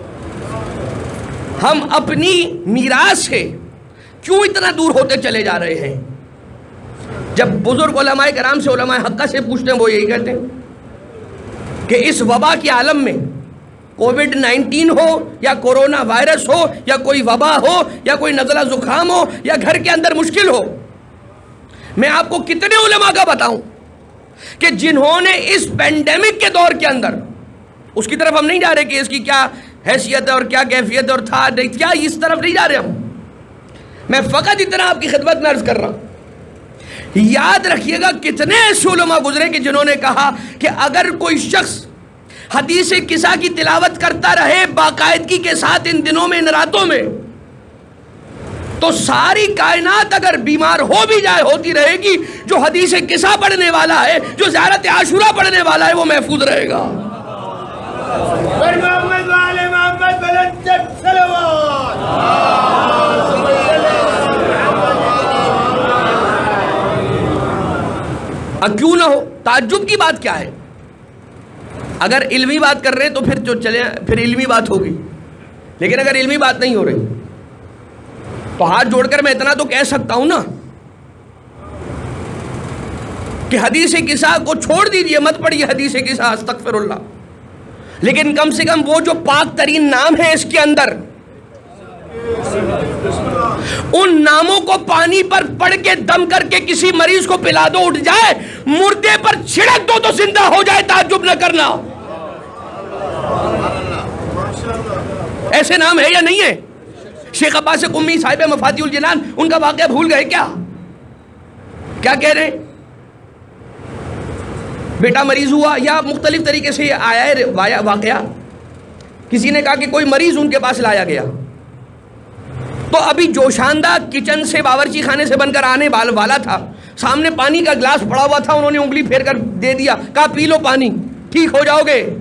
ہم اپنی میراث سے کیوں اتنا دور ہوتے چلے جا رہے ہیں؟ جب بزرگ علماء کرام سے، علماء حقہ سے پوچھتے ہیں، وہ یہی کہتے ہیں کہ اس وبا کے عالم میں، کووڈ-19 ہو یا کورونا وائرس ہو یا کوئی وبا ہو یا کوئی نزلہ زکام ہو یا گھر کے اندر مشکل ہو، میں آپ کو کتنے علماء کا بتاؤں کہ جنہوں نے اس پینڈیمک کے دور کے اندر، اس کی طرف ہم نہیں جا رہے کہ اس کی کیا حیثیت ہے اور کیا کیفیت ہے اور تھا کیا، اس طرف نہیں جا رہے ہم، میں فقط اتنا آپ کی خدمت میں عرض کر رہا ہوں، یاد رکھیے گا کتنے ایسے علماء گزرے کہ جنہوں نے کہا کہ اگر کوئی شخص حدیث قصہ کی تلاوت کرتا رہے باقاعدگی کے ساتھ ان دنوں میں، ان راتوں میں، تو ساری کائنات اگر بیمار ہو بھی جائے ہوتی رہے گی، جو حدیث قصہ پڑھنے والا ہے، جو زیارت عاشورہ پڑھنے والا ہے، وہ محفوظ رہے گا۔ محمد وعلى محمد بلند صلوات۔ اب کیوں نہ ہو؟ تعجب کی بات کیا ہے؟ اگر علمی بات کر رہے ہیں تو پھر جو چلے، پھر علمی بات ہوگی، لیکن اگر علمی بات نہیں ہو رہی تو ہاتھ جوڑ کر میں اتنا تو کہہ سکتا ہوں نا کہ حدیث قصہ کو چھوڑ دیجئے، مت پڑھیے حدیث قصہ، استغفر اللہ، لیکن کم سے کم وہ جو پاک ترین نام ہے اس کے اندر، ان ناموں کو پانی پر پڑھ کے دم کر کے کسی مریض کو پلا دو، اٹھ جائے، مردے پر چھڑک دو تو زندہ ہو جائے، تعجب نہ کرنا۔ ایسے نام ہے یا نہیں ہے؟ شیخ عباس قمی صاحب مفاتیح الجنان، ان کا واقعہ بھول گئے کیا؟ کیا کہہ رہے ہیں؟ بیٹا مریض ہوا، یا مختلف طریقے سے آیا ہے واقعہ، کسی نے کہا کہ کوئی مریض ان کے پاس لایا گیا، تو ابھی جوشاندہ کچن سے، باورچی خانے سے بن کر آنے والا تھا، سامنے پانی کا گلاس پڑا ہوا تھا، انہوں نے انگلی پھیر کر دے دیا، کہا پی لو پانی، ٹھیک ہو جاؤ گے۔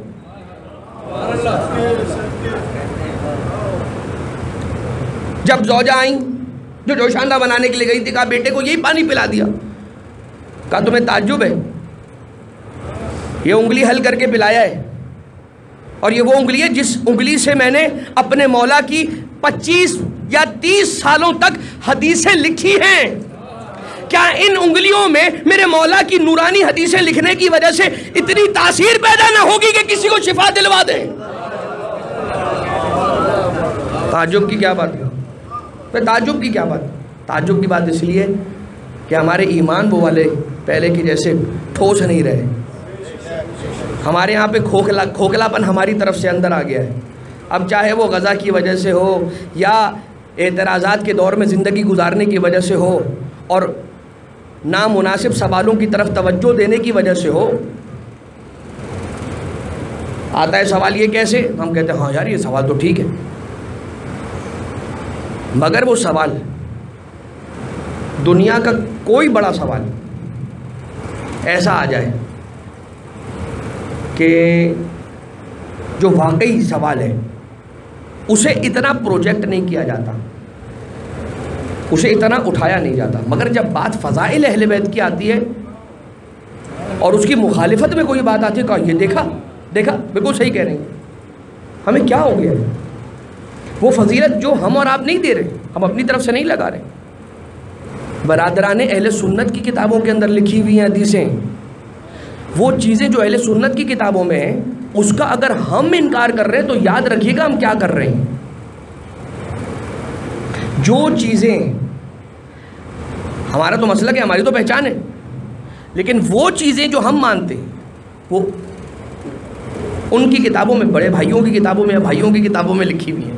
جب زوجہ آئیں جو جوشاندہ بنانے کے لیے گئی تھی، کہا بیٹے کو یہی پانی پلا دیا، کہا تمہیں تعجب ہے؟ یہ انگلی حل کر کے پلایا ہے، اور یہ وہ انگلی ہے جس انگلی سے میں نے اپنے مولا کی 25 یا 30 سالوں تک حدیثیں لکھی ہیں۔ کیا ان انگلیوں میں میرے مولا کی نورانی حدیثیں لکھنے کی وجہ سے اتنی تاثیر پیدا نہ ہوگی کہ کسی کو شفا دلوا دیں؟ تعجب کی کیا بات ہے؟ تعجب کی کیا بات؟ تعجب کی بات اس لیے کہ ہمارے ایمان وہ والے پہلے کے جیسے ٹھوس نہیں رہے. ہمارے یہاں پہ کھوکھلاپن ہماری طرف سے اندر آ گیا ہے. اب چاہے وہ غزہ کی وجہ سے ہو یا اعتراضات کے دور میں زندگی گزارنے کی وجہ سے ہو اور نامناسب سوالوں کی طرف توجہ دینے کی وجہ سے ہو. آتا ہے سوال یہ کیسے؟ ہم کہتے ہیں ہاں یار یہ سوال تو ٹھیک ہے، مگر وہ سوال دنیا کا کوئی بڑا سوال ایسا آ جائے کہ جو واقعی سوال ہے اسے اتنا پروجیکٹ نہیں کیا جاتا، اسے اتنا اٹھایا نہیں جاتا. مگر جب بات فضائل اہل بیت کی آتی ہے اور اس کی مخالفت میں کوئی بات آتی ہے، کہا یہ دیکھا بالکل صحیح کہہ رہے ہیں. ہمیں کیا ہو گیا ہے؟ وہ فضیلت جو ہم اور آپ نہیں دے رہے، ہم اپنی طرف سے نہیں لگا رہے. برادران اہل سنت کی کتابوں کے اندر لکھی ہوئی ہیں حدیثیں، وہ چیزیں جو اہل سنت کی کتابوں میں ہیں اس کا اگر ہم انکار کر رہے ہیں تو یاد رکھیے گا ہم کیا کر رہے ہیں. جو چیزیں ہمارا تو مسلک ہے، ہماری تو پہچان ہے، لیکن وہ چیزیں جو ہم مانتے ہیں وہ ان کی کتابوں میں، بڑے بھائیوں کی کتابوں میں یا بھائیوں کی کتابوں میں لکھی ہوئی ہیں.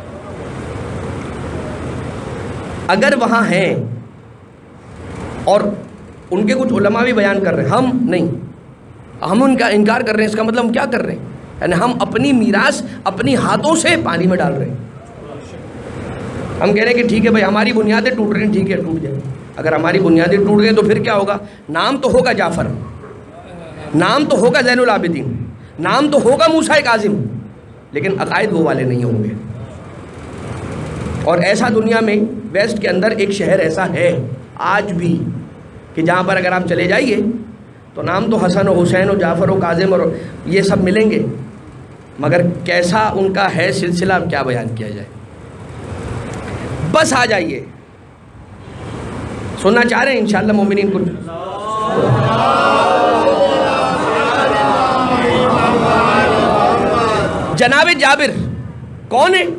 اگر وہاں ہیں اور ان کے کچھ علماء بھی بیان کر رہے ہیں، ہم نہیں، ہم ان کا انکار کر رہے ہیں، اس کا مطلب ہم کیا کر رہے ہیں؟ یعنی ہم اپنی میراث اپنی ہاتھوں سے پانی میں ڈال رہے ہیں. ہم کہہ رہے ہیں کہ ٹھیک ہے بھائی ہماری بنیادیں ٹوٹ رہی ہیں، ٹھیک ہے ٹوٹ جائے. اگر ہماری بنیادیں ٹوٹ گئے تو پھر کیا ہوگا؟ نام تو ہوگا جعفر، نام تو ہوگا زین العابدین، نام تو ہوگا موسیٰ کاظم، لیکن عقائد وہ والے نہیں ہوں گے. اور ایسا دنیا میں ویسٹ کے اندر ایک شہر ایسا ہے آج بھی کہ جہاں پر اگر آپ چلے جائیے تو نام تو حسن و حسین و جعفر و کاظم اور یہ سب ملیں گے، مگر کیسا ان کا ہے سلسلہ کیا بیان کیا جائے. بس آ جائیے، سننا چاہ رہے ہیں انشاءاللہ مومنین کچھ. جناب جابر کون ہے؟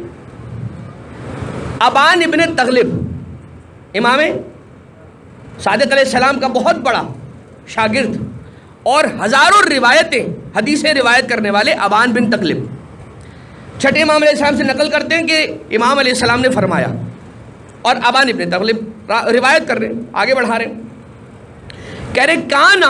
ابان ابن تغلب، امام صادق علیہ السلام کا بہت بڑا شاگرد اور ہزاروں روایتیں حدیثیں روایت کرنے والے ابان بن تغلب. چھٹے امام علیہ السلام سے نقل کرتے ہیں کہ امام علیہ السلام نے فرمایا، اور ابان ابن تغلب روایت کر رہے ہیں، آگے بڑھا رہے ہیں، کہہ رہے کانا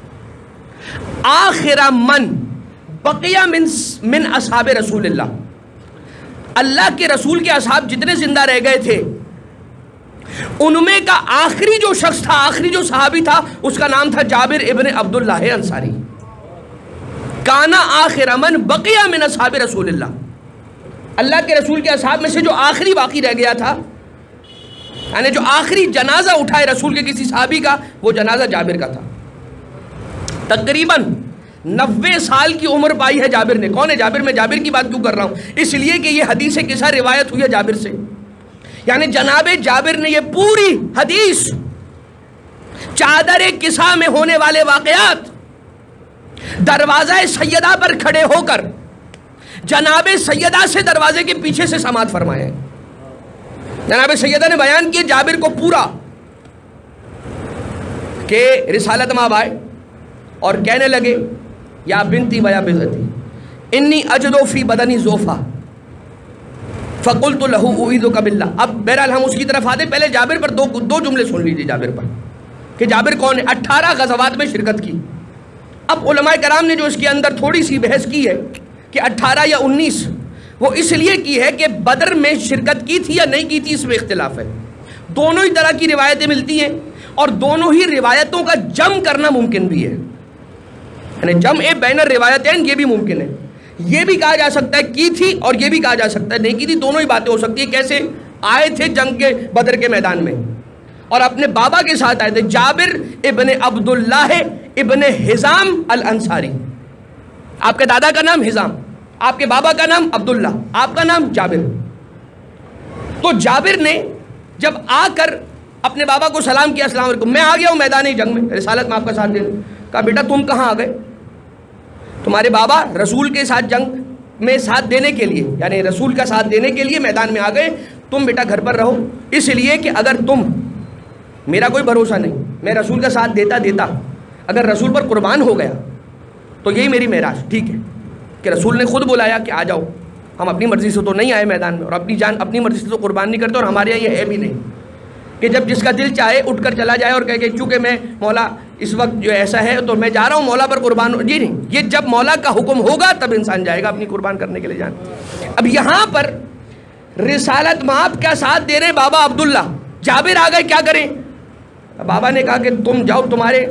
آخر من بقیہ من اصحاب رسول اللہ، اللہ کے رسول کے اصحاب جتنے زندہ رہ گئے تھے ان میں کا آخری جو شخص تھا، آخری جو صحابی تھا، اس کا نام تھا جابر ابن عبداللہ انصاری. کانا آخر من بقیہ من اصحاب رسول اللہ، اللہ کے رسول کے اصحاب میں سے جو آخری باقی رہ گیا تھا، یعنی جو آخری جنازہ اٹھائے رسول کے کسی صحابی کا، وہ جنازہ جابر کا تھا. تقریباً 90 سال کی عمر پائی ہے جابر نے. کون ہے جابر؟ میں جابر کی بات کیوں کر رہا ہوں؟ اس لیے کہ یہ حدیث قصہ روایت ہوئی ہے جابر سے. یعنی جناب جابر نے یہ پوری حدیث چادر قصہ میں ہونے والے واقعات دروازہ سیدہ پر کھڑے ہو کر جناب سیدہ سے دروازے کے پیچھے سے سماعت فرمائے ہیں. جناب سیدہ نے بیان کیا جابر کو پورا کہ رسالت مآب آئے اور کہنے لگے یا بنتی و یا بنتی انی اجدو فی بدنی زوفا فقلت لہو اعیذک باللہ. اب بہرحال ہم اس کی طرف آتے، پہلے جابر پر دو جملے سن لیجیے جابر پر کہ جابر کون ہے. 18 غزوات میں شرکت کی. اب علماء کرام نے جو اس کے اندر تھوڑی سی بحث کی ہے کہ 18 یا 19، وہ اس لیے کی ہے کہ بدر میں شرکت کی تھی یا نہیں کی تھی، اس میں اختلاف ہے. دونوں ہی طرح کی روایتیں ملتی ہیں اور دونوں ہی روایتوں کا جمع کرنا ممکن بھی ہے، یعنی جمع بین الروایتین یہ بھی ممکن ہے. یہ بھی کہا جا سکتا ہے کی تھی اور یہ بھی کہا جا سکتا ہے نہیں کی تھی. دونوں ہی باتیں ہو سکتی ہیں. کیسے آئے تھے جنگ کے بدر کے میدان میں اور اپنے بابا کے ساتھ آئے تھے، جابر ابن عبداللہ ابن حزام الانصاری. آپ کے دادا کا نام حزام، آپ کے بابا کا نام عبداللہ، آپ کا نام جابر. تو جابر نے جب آ کر اپنے بابا کو سلام کیا، السلام علیکم، میں آ گیا ہوں میدان جنگ میں، رسالت میں آپ کا ساتھ دینے. کہا بیٹا تم کہاں آ گئے؟ تمہارے بابا رسول کے ساتھ جنگ میں ساتھ دینے کے لیے، یعنی رسول کا ساتھ دینے کے لیے میدان میں آ گئے، تم بیٹا گھر پر رہو، اس لیے کہ اگر تم، میرا کوئی بھروسہ نہیں، میں رسول کا ساتھ دیتا، اگر رسول پر قربان ہو گیا تو یہی میری معراج، ٹھیک ہے کہ رسول نے خود بلایا کہ آ جاؤ، ہم اپنی مرضی سے تو نہیں آئے میدان میں، اور اپنی جان اپنی مرضی سے تو قربان نہیں کرتے، اور ہمارے یہاں یہ ہے بھی نہیں کہ جب جس کا دل چاہے اٹھ کر چلا جائے اور کہے کہ چونکہ میں مولا اس وقت جو ایسا ہے تو میں جا رہا ہوں مولا پر قربان، جی نہیں، یہ جب مولا کا حکم ہوگا تب انسان جائے گا اپنی قربان کرنے کے لیے جان۔ اب یہاں پر رسالت مآب کا ساتھ دے رہے بابا عبداللہ، جابر آ گئے، کیا کریں؟ بابا نے کہا کہ تم جاؤ،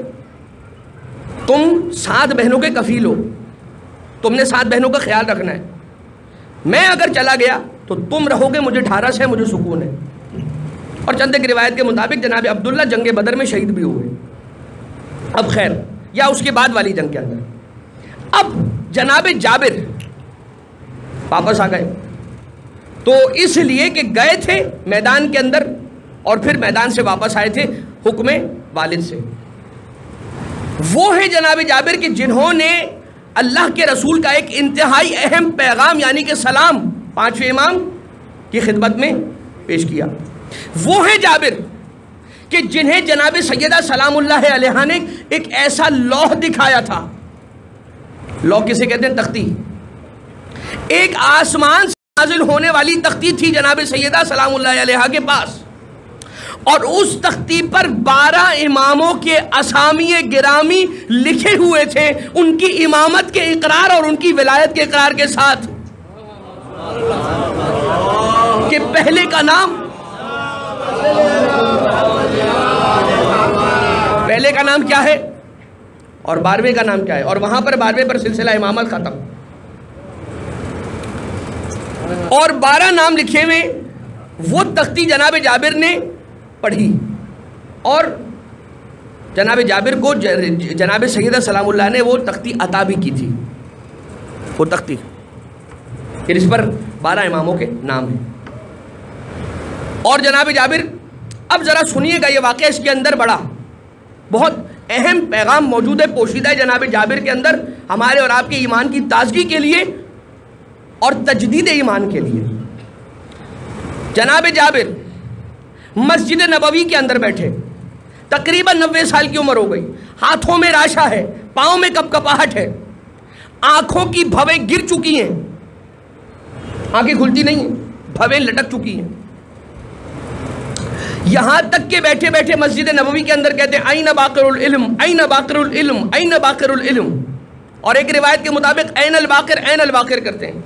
تم 7 بہنوں کے کفیل ہو، تم نے 7 بہنوں کا خیال رکھنا ہے، میں اگر چلا گیا تو تم رہو گے، مجھے ڈھارس ہے، مجھے سکون ہے۔ اور چند ایک روایت کے مطابق جناب عبداللہ جنگ بدر میں شہید بھی ہوئے۔ اب خیر، یا اس کے بعد والی جنگ کے اندر اب جناب جابر واپس آ گئے، تو اس لیے کہ گئے تھے میدان کے اندر اور پھر میدان سے واپس آئے تھے حکم والد سے۔ وہ ہے جناب جابر کہ جنہوں نے اللہ کے رسول کا ایک انتہائی اہم پیغام یعنی کہ سلام 5ویں امام کی خدمت میں پیش کیا۔ وہ ہے جابر کہ جنہیں جناب سیدہ سلام اللہ علیہا نے ایک ایسا لوح دکھایا تھا، لوح کسے کہتے ہیں؟ تختی، ایک آسمان سے نازل ہونے والی تختی تھی جناب سیدہ سلام اللہ علیہا کے پاس، اور اس تختی پر 12 اماموں کے اسامی گرامی لکھے ہوئے تھے، ان کی امامت کے اقرار اور ان کی ولایت کے اقرار کے ساتھ، کہ پہلے کا نام کیا ہے اور 12ویں کا نام کیا ہے، اور وہاں پر 12ویں پر سلسلہ امامت ختم، اور 12 نام لکھے ہوئے۔ وہ تختی جناب جابر نے پڑھی، اور جناب جابر کو جناب سیدہ سلام اللہ نے وہ تختی عطا بھی کی تھی، وہ تختی کہ اس پر 12 اماموں کے نام ہیں۔ اور جناب جابر، اب ذرا سنیے گا یہ واقعہ، اس کے اندر بڑا بہت اہم پیغام موجود ہے، پوشیدہ ہے جناب جابر کے اندر، ہمارے اور آپ کے ایمان کی تازگی کے لیے اور تجدید ایمان کے لیے۔ جناب جابر مسجد نبوی کے اندر بیٹھے، تقریباً 90 سال کی عمر ہو گئی، ہاتھوں میں راشا ہے، پاؤں میں کپکپاہٹ ہے، آنکھوں کی بھویں گر چکی ہیں، آنکھیں کھلتی نہیں ہیں، بھویں لٹک چکی ہیں، یہاں تک کہ بیٹھے بیٹھے مسجد نبوی کے اندر کہتے ہیں این باقر العلم، این باقر العلم، این باقر العلم، اور ایک روایت کے مطابق این الباقر، این الباقر کرتے ہیں،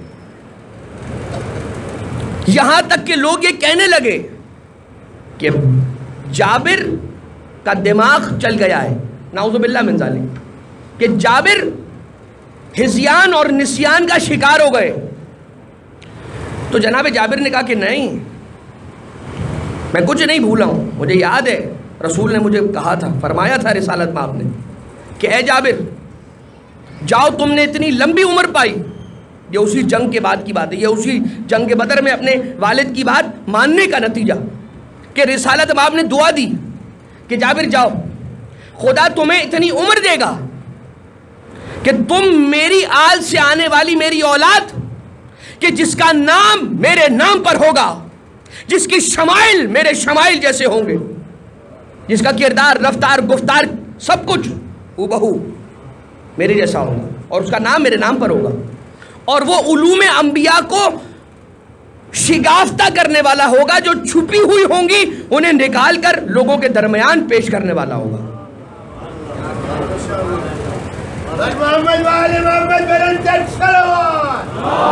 یہاں تک کہ لوگ یہ کہنے لگے کہ جابر کا دماغ چل گیا ہے، نعوذ باللہ من ذالک، کہ جابر ہذیان اور نسیان کا شکار ہو گئے۔ تو جناب جابر نے کہا کہ نہیں، میں کچھ نہیں بھولا ہوں، مجھے یاد ہے رسول نے مجھے کہا تھا، فرمایا تھا رسالت مآب نے کہ اے جابر جاؤ، تم نے اتنی لمبی عمر پائی، یہ اسی جنگ کے بعد کی بات ہے، یہ اسی جنگ بدر میں اپنے والد کی بات ماننے کا نتیجہ کہ رسالت مآب نے دعا دی کہ جابر جاؤ، خدا تمہیں اتنی عمر دے گا کہ تم میری آل سے آنے والی میری اولاد کہ جس کا نام میرے نام پر ہوگا، جس کی شمائل میرے شمائل جیسے ہوں گے، جس کا کردار، رفتار، گفتار سب کچھ ہو میرے جیسا ہوگا، اور اس کا نام میرے نام پر ہوگا، اور وہ علوم انبیاء کو شگافتہ کرنے والا ہوگا، جو چھپی ہوئی ہوں گی انہیں نکال کر لوگوں کے درمیان پیش کرنے والا ہوگا۔ محمد وآل محمد بلند الصلوات۔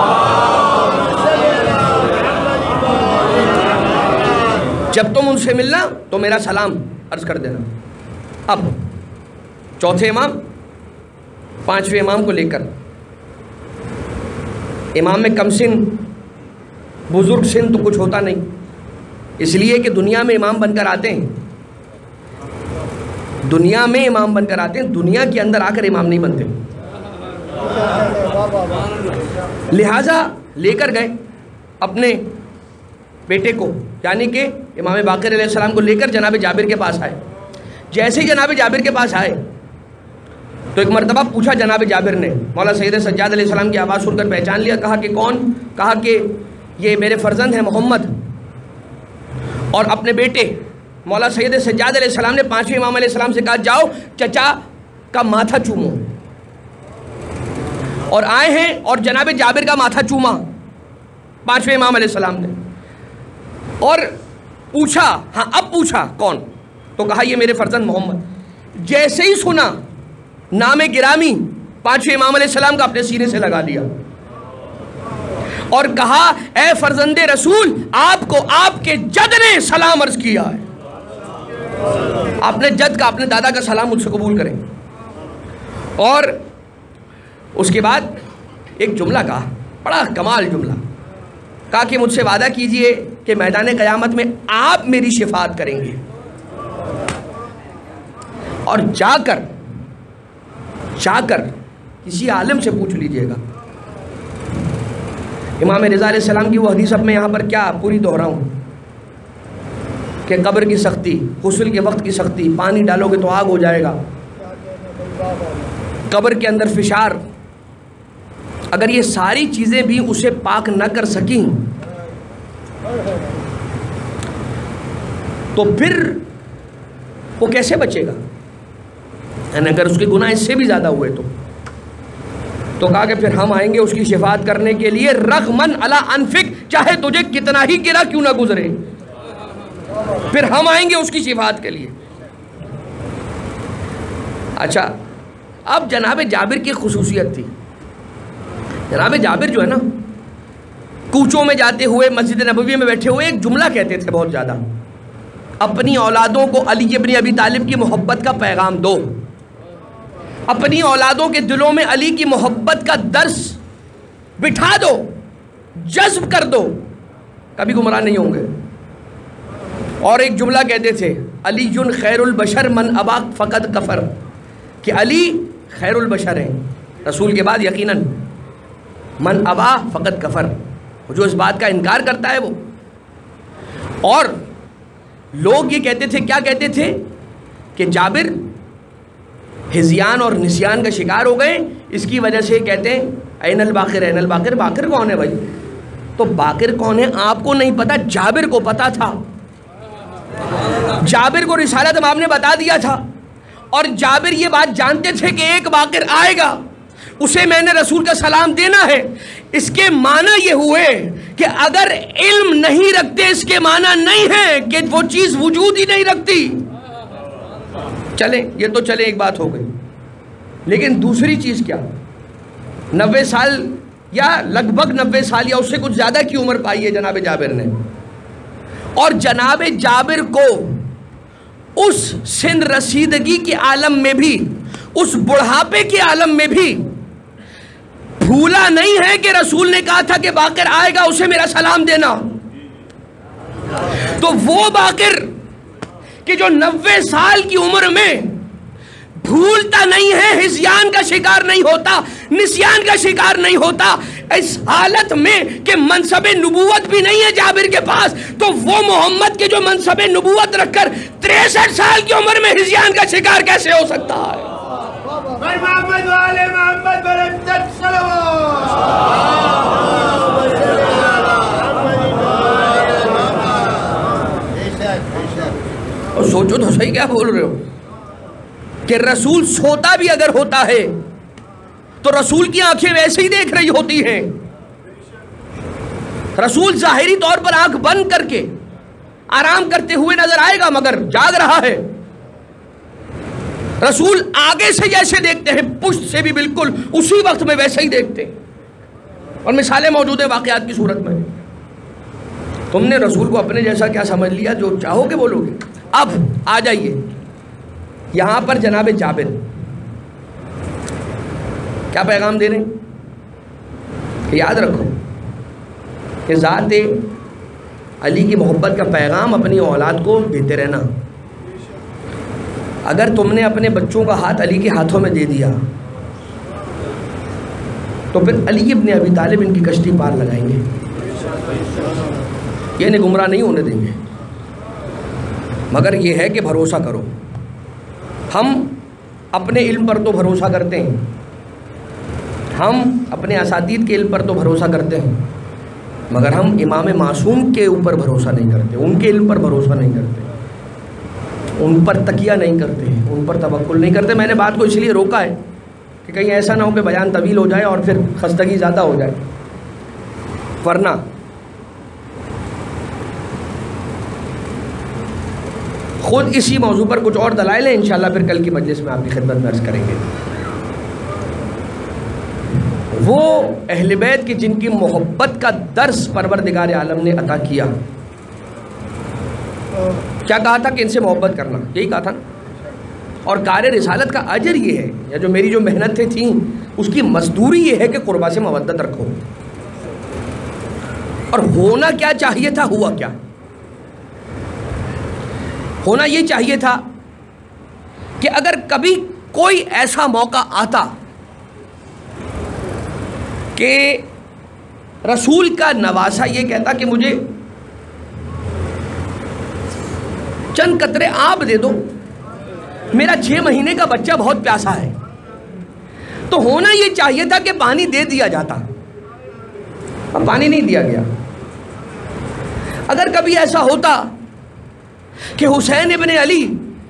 جب تم ان سے ملنا تو میرا سلام عرض کر دینا۔ اب چوتھے امام 5ویں امام کو لے کر، امام میں کم سن بزرگ سن تو کچھ ہوتا نہیں، اس لیے کہ دنیا میں امام بن کر آتے ہیں، دنیا میں امام بن کر آتے ہیں، دنیا کے اندر آ کر امام نہیں بنتے، لہٰذا لے کر گئے اپنے بیٹے کو، یعنی کہ امام باقر علیہ السلام کو لے کر جناب جابر کے پاس آئے۔ جیسے ہی جناب جابر کے پاس آئے تو ایک مرتبہ پوچھا جناب جابر نے، مولا سید سجاد علیہ السلام کی آواز سن کر پہچان لیا، کہا کہ کون؟ کہا کہ یہ میرے فرزند ہیں محمد، اور اپنے بیٹے مولا سید سجاد علیہ السلام نے 5ویں امام علیہ السلام سے کہا جاؤ چچا کا ماتھا چومو، اور آئے ہیں اور جناب جابر کا ماتھا چوما 5ویں امام علیہ السلام نے، اور پوچھا، ہاں اب پوچھا کون، تو کہا یہ میرے فرزند محمد۔ جیسے ہی سنا نام گرامی 5ویں امام علیہ السلام کا اپنے سینے سے لگا لیا اور کہا اے فرزند رسول آپ کو آپ کے جد نے سلام عرض کیا ہے، اپنے جد کا اپنے دادا کا سلام مجھ سے قبول کریں۔ اور اس کے بعد ایک جملہ کہا، بڑا کمال جملہ کہا کہ مجھ سے وعدہ کیجئے کہ میدان قیامت میں آپ میری شفاعت کریں گے، اور جا کر کسی عالم سے پوچھ لیجئے گا۔ امام رضا علیہ السلام کی وہ حدیث اب میں یہاں پر کیا پوری دہراؤں کہ قبر کی سختی، غسل کے وقت کی سختی، پانی ڈالو گے تو آگ ہو جائے گا، قبر کے اندر فشار، اگر یہ ساری چیزیں بھی اسے پاک نہ کر سکیں تو پھر وہ کیسے بچے گا؟ یعنی اگر اس کے گناہ اس سے بھی زیادہ ہوئے تو کہا کہ پھر ہم آئیں گے اس کی شفاعت کرنے کے لیے، رغمن علی انفک، چاہے تجھے کتنا ہی گرا کیوں نہ گزرے، پھر ہم آئیں گے اس کی شفاعت کے لیے۔ اچھا، اب جناب جابر کی خصوصیت تھی، جناب جابر جو ہے نا کوچوں میں جاتے ہوئے مسجد نبوی میں بیٹھے ہوئے ایک جملہ کہتے تھے بہت زیادہ، اپنی اولادوں کو علی ابن ابی طالب کی محبت کا پیغام دو، اپنی اولادوں کے دلوں میں علی کی محبت کا درس بٹھا دو، جذب کر دو، کبھی گمراہ نہیں ہوں گے۔ اور ایک جملہ کہتے تھے، علی خیر البشر من ابا فقد کفر، کہ علی خیر البشر ہیں رسول کے بعد یقیناً، من ابا فقد کفر، جو اس بات کا انکار کرتا ہے وہ۔ اور لوگ یہ کہتے تھے، کیا کہتے تھے کہ جابر ہزیان اور نسیان کا شکار ہو گئے، اس کی وجہ سے کہتے ہیں این الباقر، این الباقر، باقر کون ہے بھائی؟ تو باقر کون ہے آپ کو نہیں پتا، جابر کو پتا تھا، جابر کو رسالت امام نے بتا دیا تھا، اور جابر یہ بات جانتے تھے کہ ایک باقر آئے گا، اسے میں نے رسول کا سلام دینا ہے۔ اس کے معنی یہ ہوئے کہ اگر علم نہیں رکھتے اس کے معنی نہیں ہے کہ وہ چیز وجود ہی نہیں رکھتی۔ چلیں یہ تو چلیں، ایک بات ہو گئی، لیکن دوسری چیز کیا، 90 سال یا لگ بھگ 90 سال یا اس سے کچھ زیادہ کی عمر پائی ہے جناب جابر نے، اور جناب جابر کو اس سن رسیدگی کے عالم میں بھی، اس بڑھاپے کے عالم میں بھی بھولا نہیں ہے کہ رسول نے کہا تھا کہ باقر آئے گا اسے میرا سلام دینا۔ تو وہ باقر کہ جو 90 سال کی عمر میں بھولتا نہیں ہے، ہزیان کا شکار نہیں ہوتا، نسیان کا شکار نہیں ہوتا، اس حالت میں کہ منصب نبوت بھی نہیں ہے جابر کے پاس، تو وہ محمد کے جو منصب نبوت رکھ کر 63 سال کی عمر میں ہزیان کا شکار کیسے ہو سکتا ہے؟ محمد والے محمد برکت صلوات۔ اور سوچو تو صحیح کیا بول رہے ہو کہ رسول سوتا بھی اگر ہوتا ہے تو رسول کی آنکھیں ویسے ہی دیکھ رہی ہوتی ہیں، رسول ظاہری طور پر آنکھ بند کر کے آرام کرتے ہوئے نظر آئے گا مگر جاگ رہا ہے۔ رسول آگے سے جیسے دیکھتے ہیں پشت سے بھی بالکل اسی وقت میں ویسے ہی دیکھتے ہیں، اور مثالیں موجود ہیں واقعات کی صورت میں۔ تم نے رسول کو اپنے جیسا کیا سمجھ لیا، جو چاہو گے بولو گے۔ اب آ جائیے یہاں پر جناب جابر کیا پیغام دے رہے ہیں کہ یاد رکھو کہ ذات علی کی محبت کا پیغام اپنی اولاد کو دیتے رہنا۔ اگر تم نے اپنے بچوں کا ہاتھ علی کے ہاتھوں میں دے دیا تو پھر علی ابن ابی طالب ان کی کشتی پار لگائیں گے، یہ انہیں گمراہ نہیں ہونے دیں گے۔ مگر یہ ہے کہ بھروسہ کرو، ہم اپنے علم پر تو بھروسہ کرتے ہیں، ہم اپنے اساتید کے علم پر تو بھروسہ کرتے ہیں، مگر ہم امام معصوم کے اوپر بھروسہ نہیں کرتے، ان کے علم پر بھروسہ نہیں کرتے، ان پر تکیہ نہیں کرتے، ان پر توکل نہیں کرتے۔ میں نے بات کو اس لیے روکا ہے کہ کہیں ایسا نہ ہو کہ بیان طویل ہو جائے اور پھر خستگی زیادہ ہو جائے، ورنہ خود اسی موضوع پر کچھ اور دلائل ہیں، انشاءاللہ پھر کل کی مجلس میں آپ کی خدمت میں عرض کریں گے۔ وہ اہل بیت کی جن کی محبت کا درس پروردگار عالم نے عطا کیا، کیا کہا تھا کہ ان سے محبت کرنا، یہی کہا تھا نا۔ اور کار رسالت کا اجر یہ ہے، یا جو میری جو محنتیں تھیں اس کی مزدوری یہ ہے کہ قربا سے مودت رکھو۔ اور ہونا کیا چاہیے تھا، ہوا کیا؟ ہونا یہ چاہیے تھا کہ اگر کبھی کوئی ایسا موقع آتا کہ رسول کا نواسا یہ کہتا کہ مجھے چند قطرے آب دے دو، میرا 6 مہینے کا بچہ بہت پیاسا ہے، تو ہونا یہ چاہیے تھا کہ پانی دے دیا جاتا، اب پانی نہیں دیا گیا۔ اگر کبھی ایسا ہوتا کہ حسین ابن علی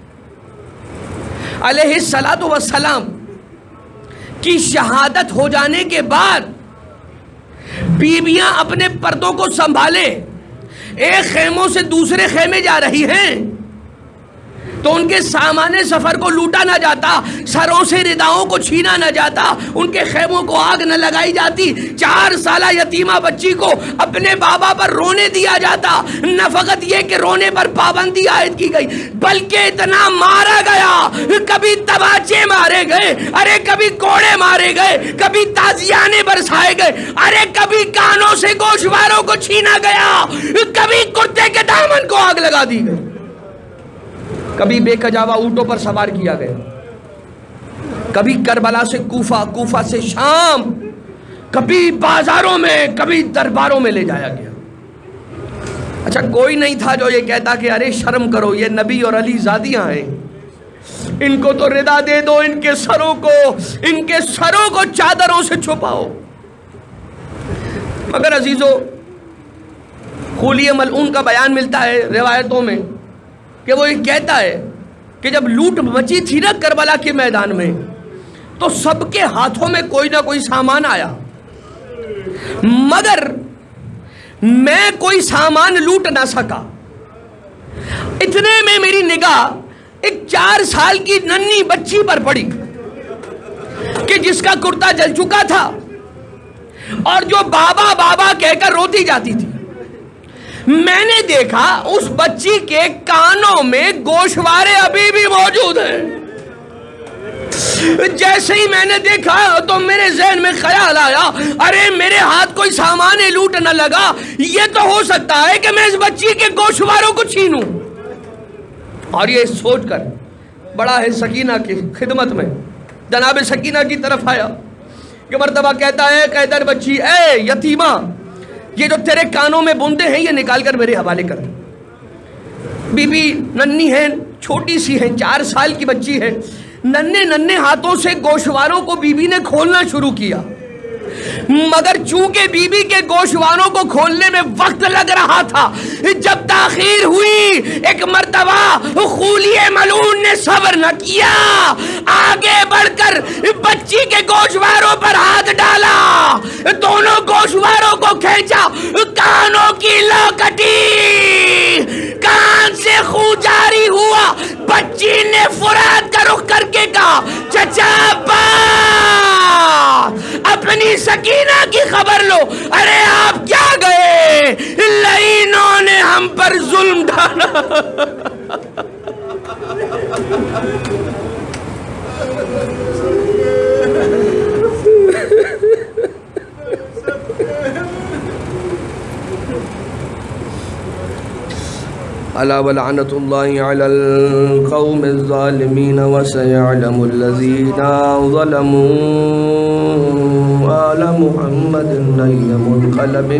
علیہ السلام کی شہادت ہو جانے کے بعد بیویاں اپنے پردوں کو سنبھالے، ایک خیموں سے دوسرے خیمے جا رہی ہیں، تو ان کے سامان سفر کو لوٹا نہ جاتا، سروں سے رداؤں کو چھینا نہ جاتا، ان کے خیموں کو آگ نہ لگائی جاتی، 4 سالہ یتیمہ بچی کو اپنے بابا پر رونے دیا جاتا۔ نہ فقط یہ کہ رونے پر پابندی عائد کی گئی بلکہ اتنا مارا گیا، کبھی تباچے مارے گئے، ارے کبھی کوڑے مارے گئے، کبھی تازیانے برسائے گئے، ارے کبھی کانوں سے گوشواروں کو چھینا گیا، کبھی کرتے کے دامن کو آگ لگا دی گئی، کبھی بے کجاوا اونٹوں پر سوار کیا گیا، کبھی کربلا سے کوفہ، کوفہ سے شام، کبھی بازاروں میں، کبھی درباروں میں لے جایا گیا۔ اچھا کوئی نہیں تھا جو یہ کہتا کہ ارے شرم کرو، یہ نبی اور علی زادیاں ہیں، ان کو تو ردا دے دو، ان کے سروں کو چادروں سے چھپاؤ۔ مگر عزیزو، خولی ملعون کا بیان ملتا ہے روایتوں میں کہ وہ یہ کہتا ہے کہ جب لوٹ مچی تھی نا کربلا کے میدان میں، تو سب کے ہاتھوں میں کوئی نہ کوئی سامان آیا، مگر میں کوئی سامان لوٹ نہ سکا۔ اتنے میں میری نگاہ ایک 4 سال کی ننھی بچی پر پڑی کہ جس کا کرتا جل چکا تھا اور جو بابا بابا کہہ کر روتی جاتی تھی۔ میں نے دیکھا اس بچی کے کانوں میں گوشوارے ابھی بھی موجود ہیں۔ جیسے ہی میں نے دیکھا تو میرے ذہن میں خیال آیا، ارے میرے ہاتھ کوئی سامان لوٹ نہ لگا، یہ تو ہو سکتا ہے کہ میں اس بچی کے گوشواروں کو چھینوں۔ اور یہ سوچ کر بڑا ہے سکینہ کی خدمت میں، جناب سکینہ کی طرف آیا کہ مرتبہ کہتا ہے کہ ادھر بچی، اے یتیمہ، یہ جو تیرے کانوں میں بوندے ہیں یہ نکال کر میرے حوالے کر۔ بی بی ننھی ہے، چھوٹی سی ہے، 4 سال کی بچی ہے، ننھے ہاتھوں سے گوشواروں کو بی بی نے کھولنا شروع کیا، مگر چونکہ بی بی کے گوشواروں کو کھولنے میں وقت لگ رہا تھا، جب تاخیر ہوئی ایک مرتبہ خولی ملعون نے صبر نہ کیا، آگے بڑھ کر بچی کے گوشواروں پر ہاتھ ڈالا، دونوں گوشواروں کو کھینچا، کانوں کی لو کٹی، کان سے خون جاری ہوا۔ بچی نے فرات کا رخ کر کے کہا، چچا ابا اپنی سکینہ کی خبر لو۔ ارے آپ کیا گئے، لعینوں نے ہم پر ظلم ڈھانا۔ الا ولعنت اللہ علی القوم الظالمین وسيعلم الذین ظلموا آل محمد أي منقلب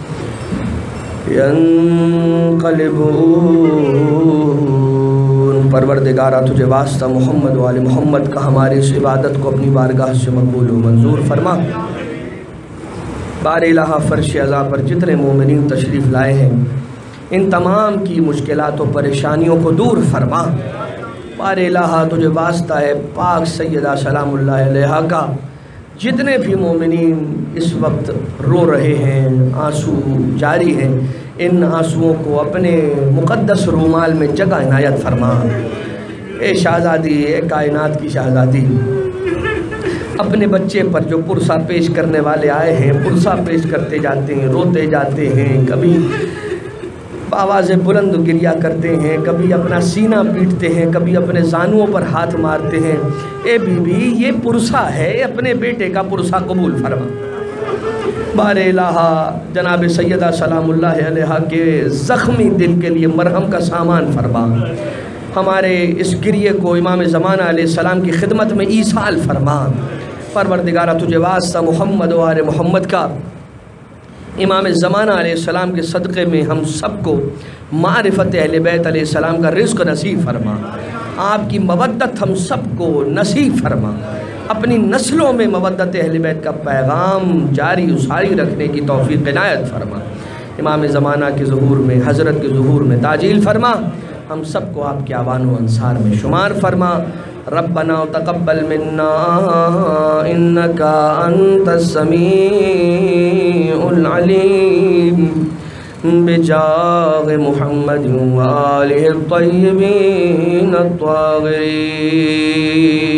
ينقلبون۔ پروردگارہ تجھے واسطہ محمد و آل محمد کا ہماری اس عبادت کو اپنی بارگاہ سے مقبول و منظور فرما۔ بار الہ فرش عزا پر جتنے مومنین تشریف لائے ہیں ان تمام کی مشکلات و پریشانیوں کو دور فرما۔ بار الہ تجھے واسطہ ہے پاک سیدہ سلام اللہ علیہا کا، جتنے بھی مومنین اس وقت رو رہے ہیں، آنسو جاری ہیں، ان آنسوؤں کو اپنے مقدس رومال میں جگہ عنایت فرما۔ اے شہزادی، اے کائنات کی شہزادی، اپنے بچے پر جو پرسہ پیش کرنے والے آئے ہیں، پرسہ پیش کرتے جاتے ہیں، روتے جاتے ہیں، کبھی آواز بلند گریہ کرتے ہیں، کبھی اپنا سینہ پیٹتے ہیں، کبھی اپنے زانوؤں پر ہاتھ مارتے ہیں۔ اے بی بی، یہ پرسہ ہے، اپنے بیٹے کا پرسہ قبول فرما۔ بار الہ جناب سیدہ سلام اللہ علیہا کے زخمی دل کے لیے مرہم کا سامان فرما۔ ہمارے اس گریے کو امام زمانہ علیہ السلام کی خدمت میں ایصال فرما۔ پروردگارہ تجھے واسطہ محمد و آل محمد کا، امام زمانہ علیہ السلام کے صدقے میں ہم سب کو معرفت اہل بیت علیہ السلام کا رزق نصیب فرما، آپ کی مودت ہم سب کو نصیب فرما، اپنی نسلوں میں مودت اہل بیت کا پیغام جاری و ساری رکھنے کی توفیق عنایت فرما۔ امام زمانہ کے ظہور میں، حضرت کے ظہور میں تعجیل فرما، ہم سب کو آپ کے اعوان و انصار میں شمار فرما۔ ربنا تقبل منا انك انت السميع العليم بجاه محمد وآله الطيبين الطاهرين۔